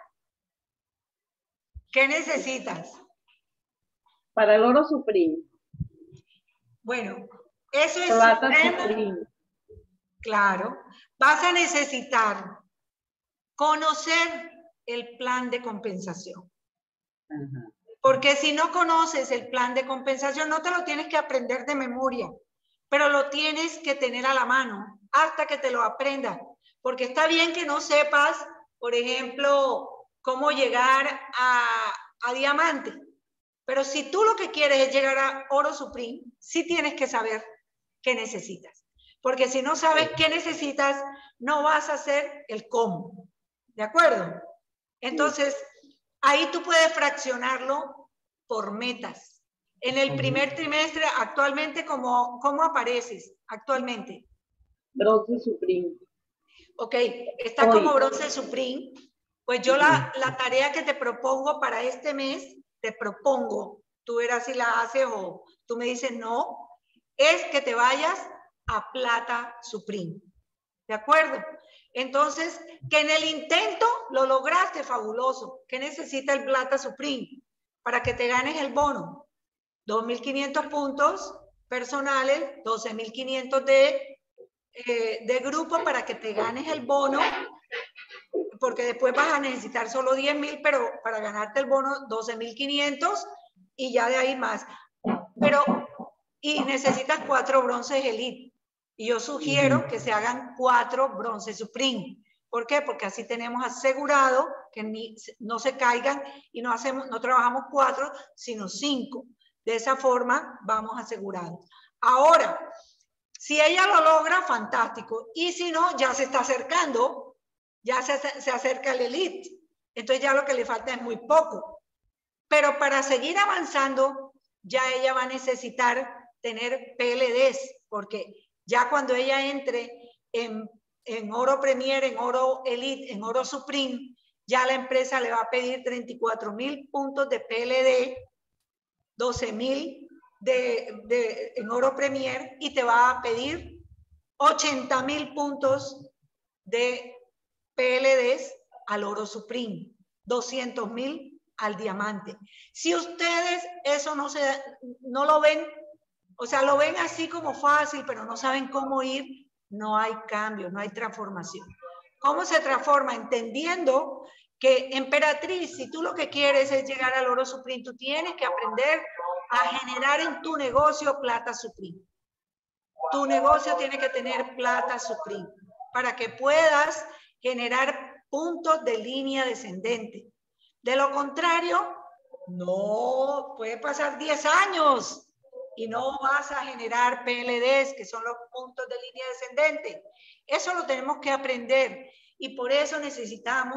¿qué necesitas? Para el Oro Supreme. Bueno, eso es Plata Supreme. Claro. Vas a necesitar conocer el plan de compensación. Ajá. Porque si no conoces el plan de compensación, no te lo tienes que aprender de memoria, pero lo tienes que tener a la mano hasta que te lo aprendas. Porque está bien que no sepas, por ejemplo, cómo llegar a diamante. Pero si tú lo que quieres es llegar a Oro Supreme, sí tienes que saber qué necesitas. Porque si no sabes qué necesitas, no vas a hacer el cómo. ¿De acuerdo? Entonces, ahí tú puedes fraccionarlo por metas. En el primer trimestre, actualmente, ¿cómo apareces actualmente? Bronce Supreme. Ok, está como Bronce Supreme. Pues yo la tarea que te propongo para este mes, te propongo, tú verás si la haces o tú me dices no, es que te vayas a Plata Supreme. ¿De acuerdo? Entonces, que en el intento lo lograste, fabuloso. ¿Qué necesita el Plata Supreme? Para que te ganes el bono. 2.500 puntos personales, 12.500 de grupo para que te ganes el bono, porque después vas a necesitar solo 10.000, pero para ganarte el bono 12.500 y ya de ahí más. Y necesitas 4 bronces elite. Y yo sugiero que se hagan 4 bronces Supreme. ¿Por qué? Porque así tenemos asegurado que no se caigan y no trabajamos 4, sino 5. De esa forma vamos asegurados. Ahora, si ella lo logra, fantástico. Y si no, ya se está acercando, ya se acerca el elite. Entonces ya lo que le falta es muy poco. Pero para seguir avanzando, ya ella va a necesitar tener PLDs, porque ya cuando ella entre en Oro Premier, en Oro Elite, en Oro Supreme, ya la empresa le va a pedir 34.000 puntos de PLD, 12.000 en Oro Premier y te va a pedir 80.000 puntos de PLDs al Oro Supreme, 200.000 al diamante. Si ustedes eso no lo ven, o sea, lo ven así como fácil, pero no saben cómo ir, no hay cambio, no hay transformación. ¿Cómo se transforma? Entendiendo que, Emperatriz, si tú lo que quieres es llegar al Oro Supreme, tú tienes que aprender a generar en tu negocio Plata Supreme. Tu negocio tiene que tener Plata Supreme para que puedas generar puntos de línea descendente. De lo contrario, no puede pasar 10 años y no vas a generar PLDs, que son los puntos de línea descendente. Eso lo tenemos que aprender y por eso necesitamos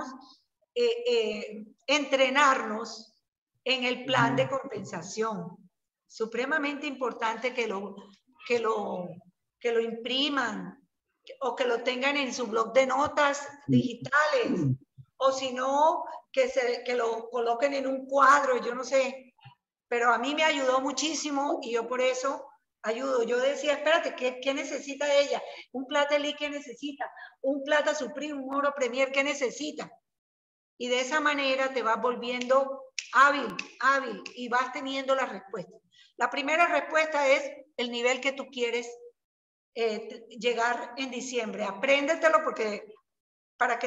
entrenarnos en el plan de compensación. Supremamente importante que lo que lo impriman o que lo tengan en su blog de notas digitales, o si no, que lo coloquen en un cuadro, yo no sé. Pero a mí me ayudó muchísimo y yo por eso ayudo. Yo decía, espérate, ¿qué necesita ella? Un Plata Elite, ¿qué necesita? Un Plata Supreme, un Oro Premier, ¿qué necesita? Y de esa manera te vas volviendo hábil y vas teniendo las respuestas. La primera respuesta es el nivel que tú quieres llegar en diciembre. Apréndetelo para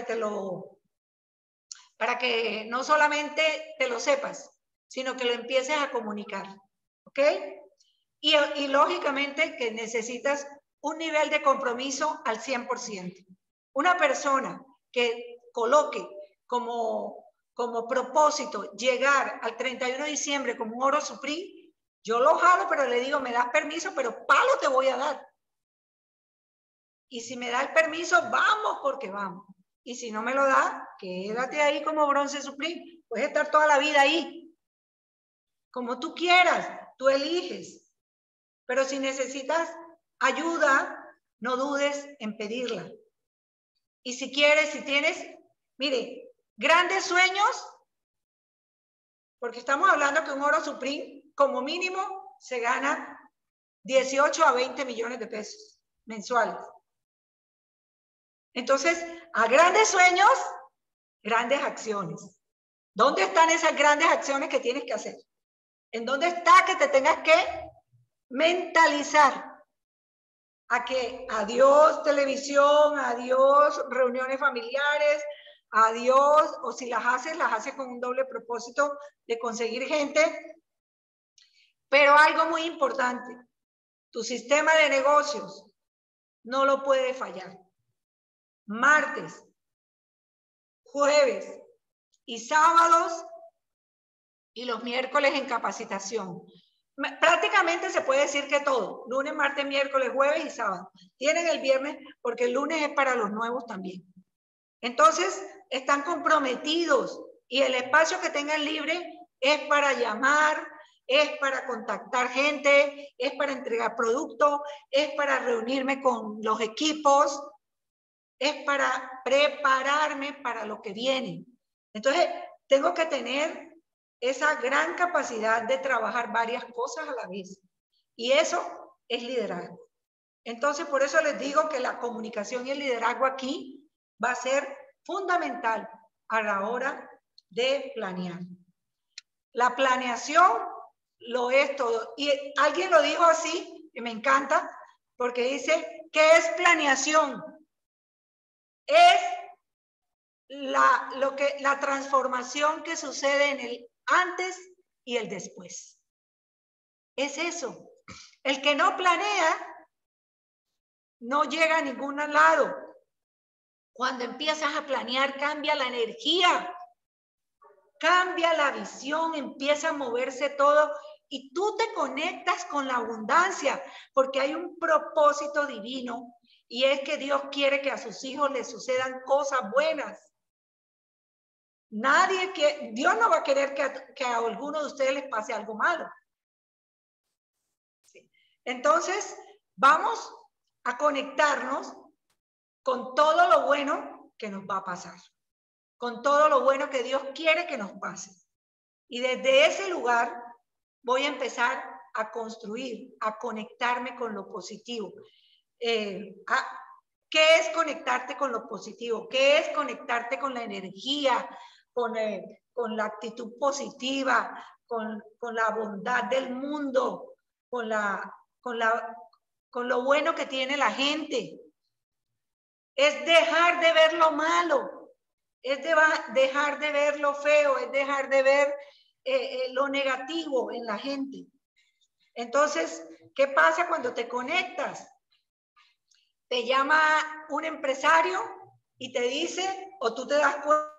que no solamente te lo sepas, sino que lo empieces a comunicar. ¿Ok? Y lógicamente que necesitas un nivel de compromiso al 100%. Una persona que coloque como propósito llegar al 31 de diciembre como un Oro Supreme, yo lo jalo, pero le digo, me das permiso, pero palo te voy a dar. Y si me da el permiso, vamos porque vamos. Y si no me lo da, quédate ahí como Bronce Supreme. Puedes estar toda la vida ahí. Como tú quieras, tú eliges. Pero si necesitas ayuda, no dudes en pedirla. Y si quieres, si tienes, mire, grandes sueños, porque estamos hablando que un Oro Supreme, como mínimo, se gana 18 a 20 millones de pesos mensuales. Entonces, a grandes sueños, grandes acciones. ¿Dónde están esas grandes acciones que tienes que hacer? ¿En dónde está que te tengas que mentalizar? A que adiós televisión, adiós reuniones familiares, adiós, o si las haces con un doble propósito de conseguir gente. Pero algo muy importante, tu sistema de negocios no lo puede fallar. Martes, jueves y sábados y los miércoles en capacitación. Prácticamente se puede decir que todo, lunes, martes, miércoles, jueves y sábado. Tienen el viernes porque el lunes es para los nuevos también. Entonces, están comprometidos y el espacio que tengan libre es para llamar, es para contactar gente, es para entregar productos, es para reunirme con los equipos, es para prepararme para lo que viene. Entonces, tengo que tener esa gran capacidad de trabajar varias cosas a la vez. Y eso es liderazgo. Entonces, por eso les digo que la comunicación y el liderazgo aquí va a ser fundamental a la hora de planear. La planeación lo es todo. Y alguien lo dijo así, y me encanta, porque dice, ¿qué es planeación? Es la transformación que sucede en el antes y el después. Es eso. El que no planea no llega a ningún lado. Cuando empiezas a planear, cambia la energía, cambia la visión, empieza a moverse todo y tú te conectas con la abundancia porque hay un propósito divino y es que Dios quiere que a sus hijos les sucedan cosas buenas. Dios no va a querer que a alguno de ustedes les pase algo malo. Sí. Entonces, vamos a conectarnos con todo lo bueno que nos va a pasar, con todo lo bueno que Dios quiere que nos pase. Y desde ese lugar voy a empezar a construir, a conectarme con lo positivo. ¿Qué es conectarte con lo positivo? ¿Qué es conectarte con la energía? Con la actitud positiva, con la bondad del mundo, con lo bueno que tiene la gente. Es dejar de ver lo malo, es dejar de ver lo feo, es dejar de ver lo negativo en la gente. Entonces, ¿qué pasa cuando te conectas? Te llama un empresario y te dice, o tú te das cuenta,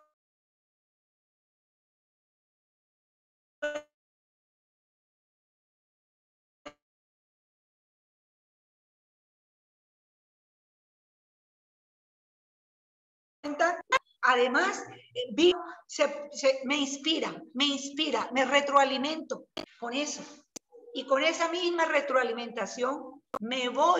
además, me inspira, me retroalimento con eso. Y con esa misma retroalimentación me voy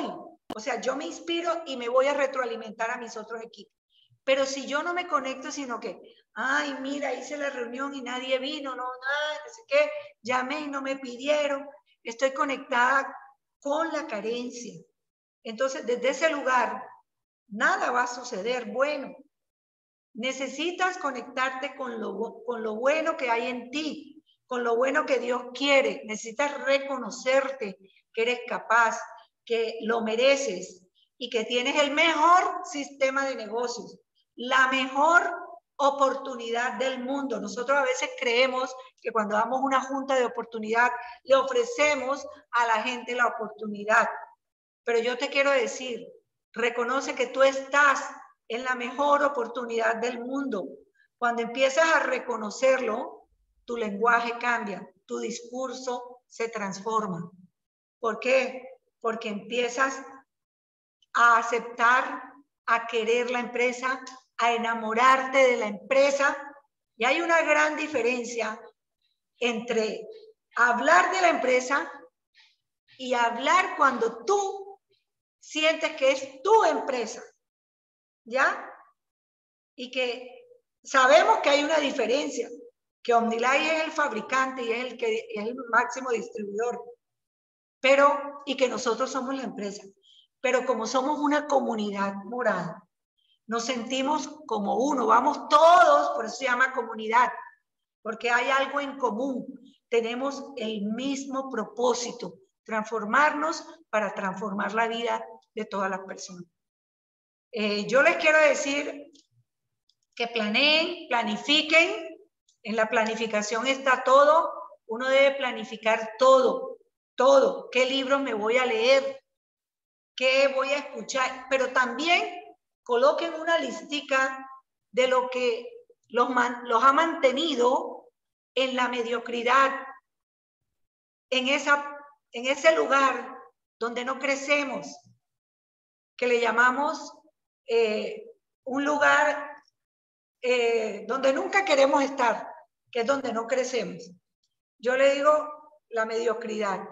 O sea, yo me inspiro y me voy a retroalimentar a mis otros equipos. Pero si yo no me conecto, sino que, ay, mira, hice la reunión y nadie vino, no, nada, no sé qué, llamé y no me pidieron, estoy conectada con la carencia. Entonces, desde ese lugar, nada va a suceder bueno. Necesitas conectarte con lo bueno que hay en ti, con lo bueno que Dios quiere. Necesitas reconocerte que eres capaz, que lo mereces y que tienes el mejor sistema de negocios, la mejor oportunidad del mundo. Nosotros a veces creemos que cuando damos una junta de oportunidad, le ofrecemos a la gente la oportunidad. Pero yo te quiero decir, reconoce que tú estás en la mejor oportunidad del mundo. Cuando empiezas a reconocerlo, tu lenguaje cambia, tu discurso se transforma. ¿Por qué? Porque empiezas a aceptar, a querer la empresa, a enamorarte de la empresa. Y hay una gran diferencia entre hablar de la empresa y hablar cuando tú sientes que es tu empresa, ¿ya? Y que sabemos que hay una diferencia, que OmniLife es el fabricante y es el máximo distribuidor, pero, y que nosotros somos la empresa. Pero como somos una comunidad morada, nos sentimos como uno, vamos todos, por eso se llama comunidad, porque hay algo en común, tenemos el mismo propósito, transformarnos para transformar la vida de todas las personas. Yo les quiero decir que planeen, planifiquen, en la planificación está todo, uno debe planificar todo, todo, qué libros me voy a leer, qué voy a escuchar, pero también coloquen una listica de lo que los ha mantenido en la mediocridad, en ese lugar donde no crecemos, que le llamamos un lugar donde nunca queremos estar, que es donde no crecemos. Yo le digo la mediocridad.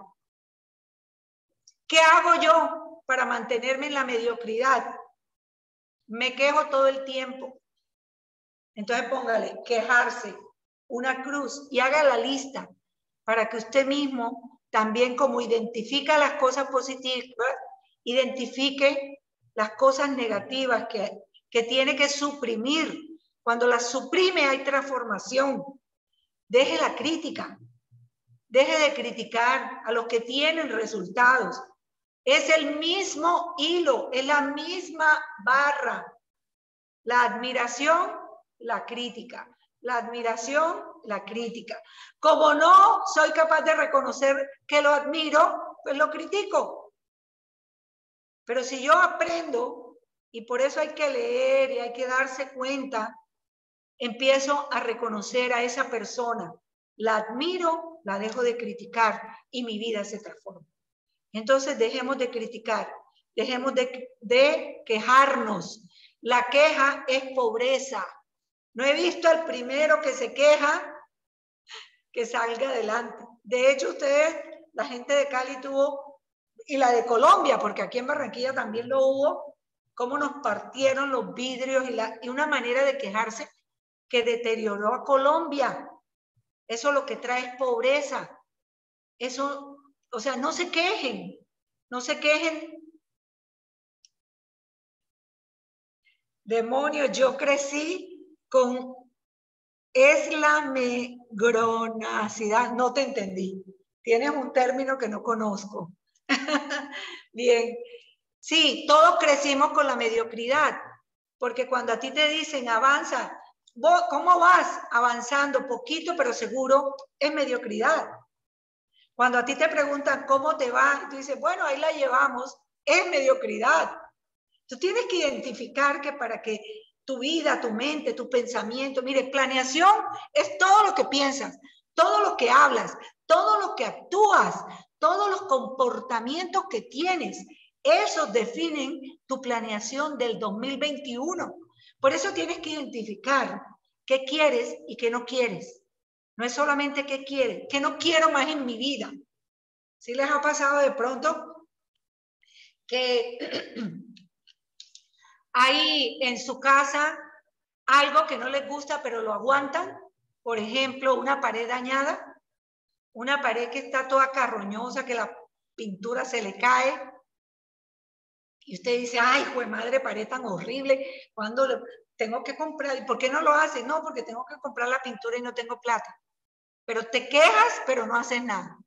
¿Qué hago yo para mantenerme en la mediocridad? Me quejo todo el tiempo. Entonces póngale, quejarse, una cruz, y haga la lista para que usted mismo también, como identifica las cosas positivas, identifique las cosas negativas que tiene que suprimir. Cuando las suprime hay transformación. Deje la crítica. Deje de criticar a los que tienen resultados. Es el mismo hilo, es la misma barra. La admiración, la crítica. La admiración, la crítica. Como no soy capaz de reconocer que lo admiro, pues lo critico. Pero si yo aprendo, y por eso hay que leer y hay que darse cuenta, empiezo a reconocer a esa persona, la admiro, la dejo de criticar y mi vida se transforma. Entonces dejemos de criticar, dejemos de quejarnos. La queja es pobreza. No he visto al primero que se queja que salga adelante. De hecho, ustedes, la gente de Cali tuvo, y la de Colombia, porque aquí en Barranquilla también lo hubo, cómo nos partieron los vidrios y una manera de quejarse que deterioró a Colombia. Eso lo que trae es pobreza. Eso, o sea, no se quejen, no se quejen. Demonios, yo crecí con eslamegronacidad. No te entendí. Tienes un término que no conozco. Bien. Sí, todos crecimos con la mediocridad, porque cuando a ti te dicen avanza, ¿cómo vas? Avanzando poquito pero seguro, es mediocridad. Cuando a ti te preguntan cómo te va, y tú dices, bueno, ahí la llevamos, es mediocridad. Tú tienes que identificar que para que tu vida, tu mente, tu pensamiento, mire, planeación es todo lo que piensas, todo lo que hablas, todo lo que actúas, todos los comportamientos que tienes. Esos definen tu planeación del 2021. Por eso tienes que identificar qué quieres y qué no quieres. No es solamente qué quieres, qué no quiero más en mi vida. ¿Sí les ha pasado de pronto que hay en su casa algo que no les gusta, pero lo aguantan. Por ejemplo, una pared dañada, una pared que está toda carroñosa, que la pintura se le cae. Y usted dice, ay, jue madre, pared tan horrible, ¿cuándo lo tengo que comprar? ¿Y por qué no lo hace? No, porque tengo que comprar la pintura y no tengo plata. Pero te quejas, pero no haces nada.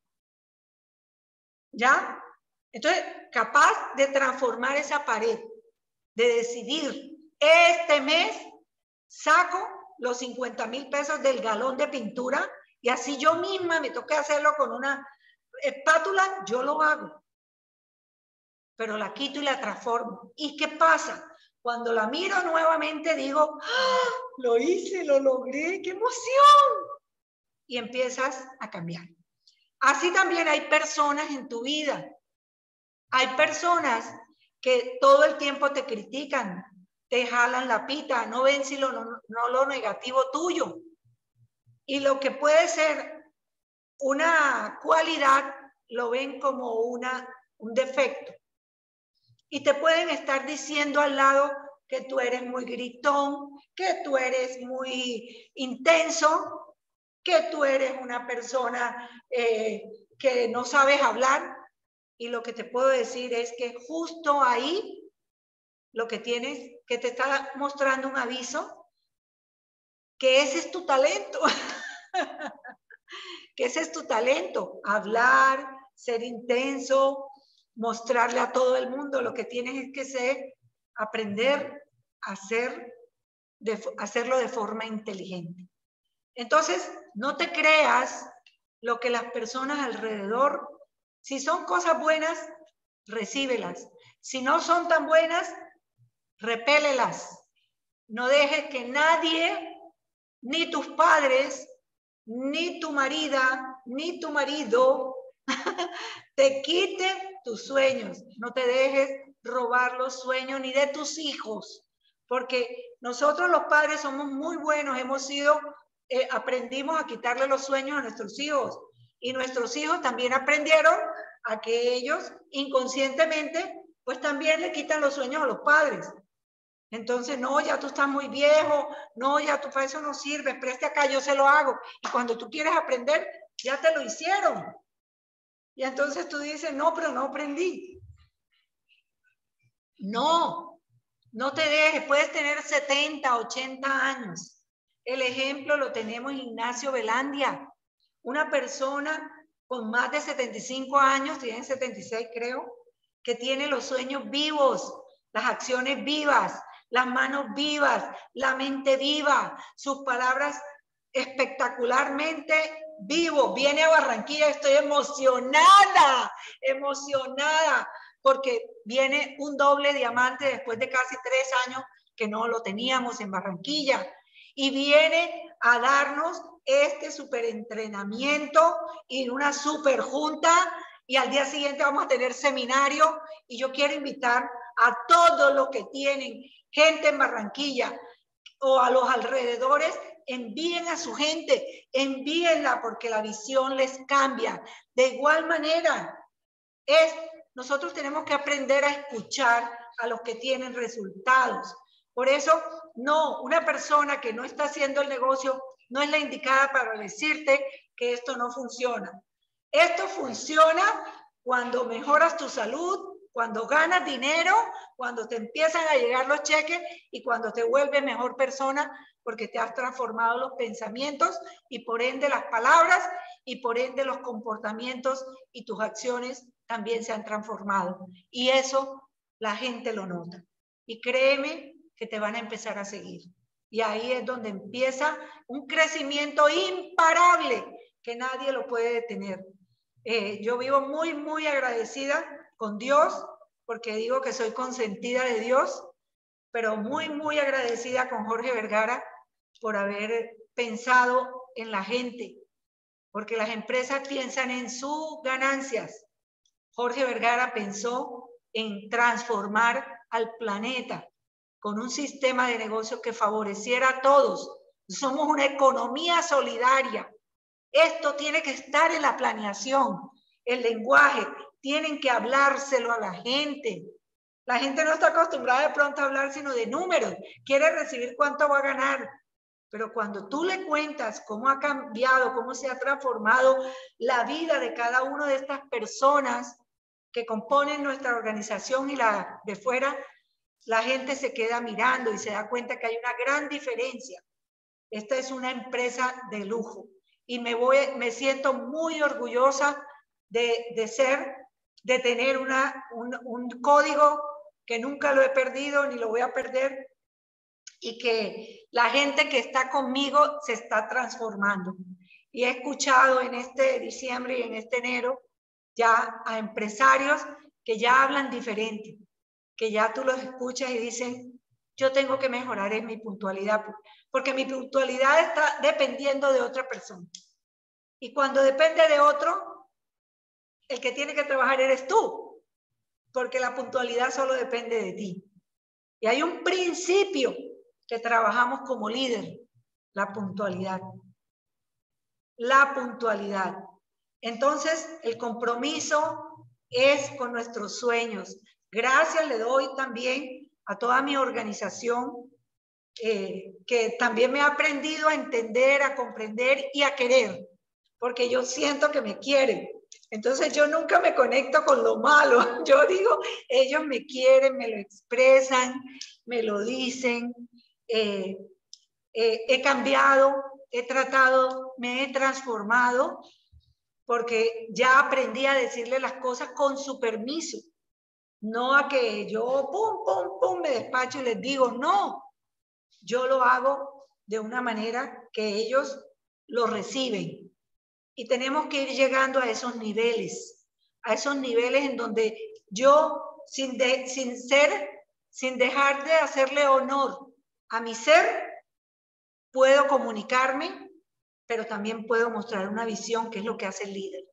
¿Ya? Entonces, capaz de transformar esa pared, de decidir, este mes saco los 50,000 pesos del galón de pintura y así yo misma me toque hacerlo con una espátula, yo lo hago. Pero la quito y la transformo. ¿Y qué pasa? Cuando la miro nuevamente digo, ¡ah! Lo hice, lo logré, ¡qué emoción! Y empiezas a cambiar. Así también hay personas en tu vida. Hay personas que todo el tiempo te critican, te jalan la pita, no ven si no lo negativo tuyo. Y lo que puede ser una cualidad, lo ven como un defecto. Y te pueden estar diciendo al lado que tú eres muy gritón, que tú eres muy intenso, que tú eres una persona que no sabes hablar. Y lo que te puedo decir es que justo ahí lo que tienes, que te está mostrando un aviso, que ese es tu talento. Que ese es tu talento, hablar, ser intenso, mostrarle a todo el mundo. Lo que tienes es que ser, aprender a hacerlo de forma inteligente. Entonces, no te creas lo que las personas alrededor, si son cosas buenas, recíbelas. Si no son tan buenas, repélelas. No dejes que nadie, ni tus padres, ni tu marida, ni tu marido, te quite tus sueños. No te dejes robar los sueños ni de tus hijos, porque nosotros los padres somos muy buenos, aprendimos a quitarle los sueños a nuestros hijos, y nuestros hijos también aprendieron a que ellos inconscientemente pues también le quitan los sueños a los padres. Entonces, no, ya tú estás muy viejo, no, ya tú para eso no sirves, preste acá, yo se lo hago. Y cuando tú quieres aprender, ya te lo hicieron. Y entonces tú dices, no, pero no aprendí. No, no te dejes, puedes tener 70, 80 años. El ejemplo lo tenemos en Ignacio Velandia, una persona con más de 75 años, tiene 76 creo, que tiene los sueños vivos, las acciones vivas, las manos vivas, la mente viva, sus palabras espectacularmente vivo. Viene a Barranquilla, estoy emocionada, porque viene un doble diamante después de casi 3 años que no lo teníamos en Barranquilla. Y viene a darnos este super entrenamiento y una super junta, y al día siguiente vamos a tener seminario, y yo quiero invitar a todos los que tienen gente en Barranquilla o a los alrededores, envíen a su gente, envíenla, porque la visión les cambia. De igual manera, nosotros tenemos que aprender a escuchar a los que tienen resultados. Por eso, no, una persona que no está haciendo el negocio no es la indicada para decirte que esto no funciona. Esto funciona cuando mejoras tu salud, cuando ganas dinero, cuando te empiezan a llegar los cheques y cuando te vuelves mejor persona, porque te has transformado los pensamientos y por ende las palabras y por ende los comportamientos y tus acciones también se han transformado. Y eso la gente lo nota. Y créeme que te van a empezar a seguir. Y ahí es donde empieza un crecimiento imparable que nadie lo puede detener. Yo vivo muy, muy agradecida con Dios, porque digo que soy consentida de Dios, pero muy, muy agradecida con Jorge Vergara por haber pensado en la gente, porque las empresas piensan en sus ganancias. Jorge Vergara pensó en transformar al planeta con un sistema de negocio que favoreciera a todos. Somos una economía solidaria. Esto tiene que estar en la planeación, el lenguaje, tienen que hablárselo a la gente. La gente no está acostumbrada de pronto a hablar sino de números, quiere recibir cuánto va a ganar. Pero cuando tú le cuentas cómo ha cambiado, cómo se ha transformado la vida de cada una de estas personas que componen nuestra organización y la de fuera, la gente se queda mirando y se da cuenta que hay una gran diferencia. Esta es una empresa de lujo y me siento muy orgullosa de tener un código que nunca lo he perdido ni lo voy a perder, y que la gente que está conmigo se está transformando. Y he escuchado en este diciembre y en este enero ya a empresarios que ya hablan diferente, que ya tú los escuchas y dicen, yo tengo que mejorar en mi puntualidad, porque mi puntualidad está dependiendo de otra persona. Y cuando depende de otro, el que tiene que trabajar eres tú, porque la puntualidad solo depende de ti. Y hay un principio que trabajamos como líder, la puntualidad. La puntualidad. Entonces, el compromiso es con nuestros sueños. Gracias le doy también a toda mi organización, que también me ha aprendido a entender, a comprender y a querer, porque yo siento que me quieren. Entonces yo nunca me conecto con lo malo. Yo digo, ellos me quieren, me lo expresan, me lo dicen. He cambiado, he tratado, me he transformado, porque ya aprendí a decirle las cosas con su permiso, no a que yo pum, pum, pum, me despacho y les digo, no, yo lo hago de una manera que ellos lo reciben. Y tenemos que ir llegando a esos niveles en donde yo, sin dejar de hacerle honor a mi ser, puedo comunicarme, pero también puedo mostrar una visión, que es lo que hace el líder.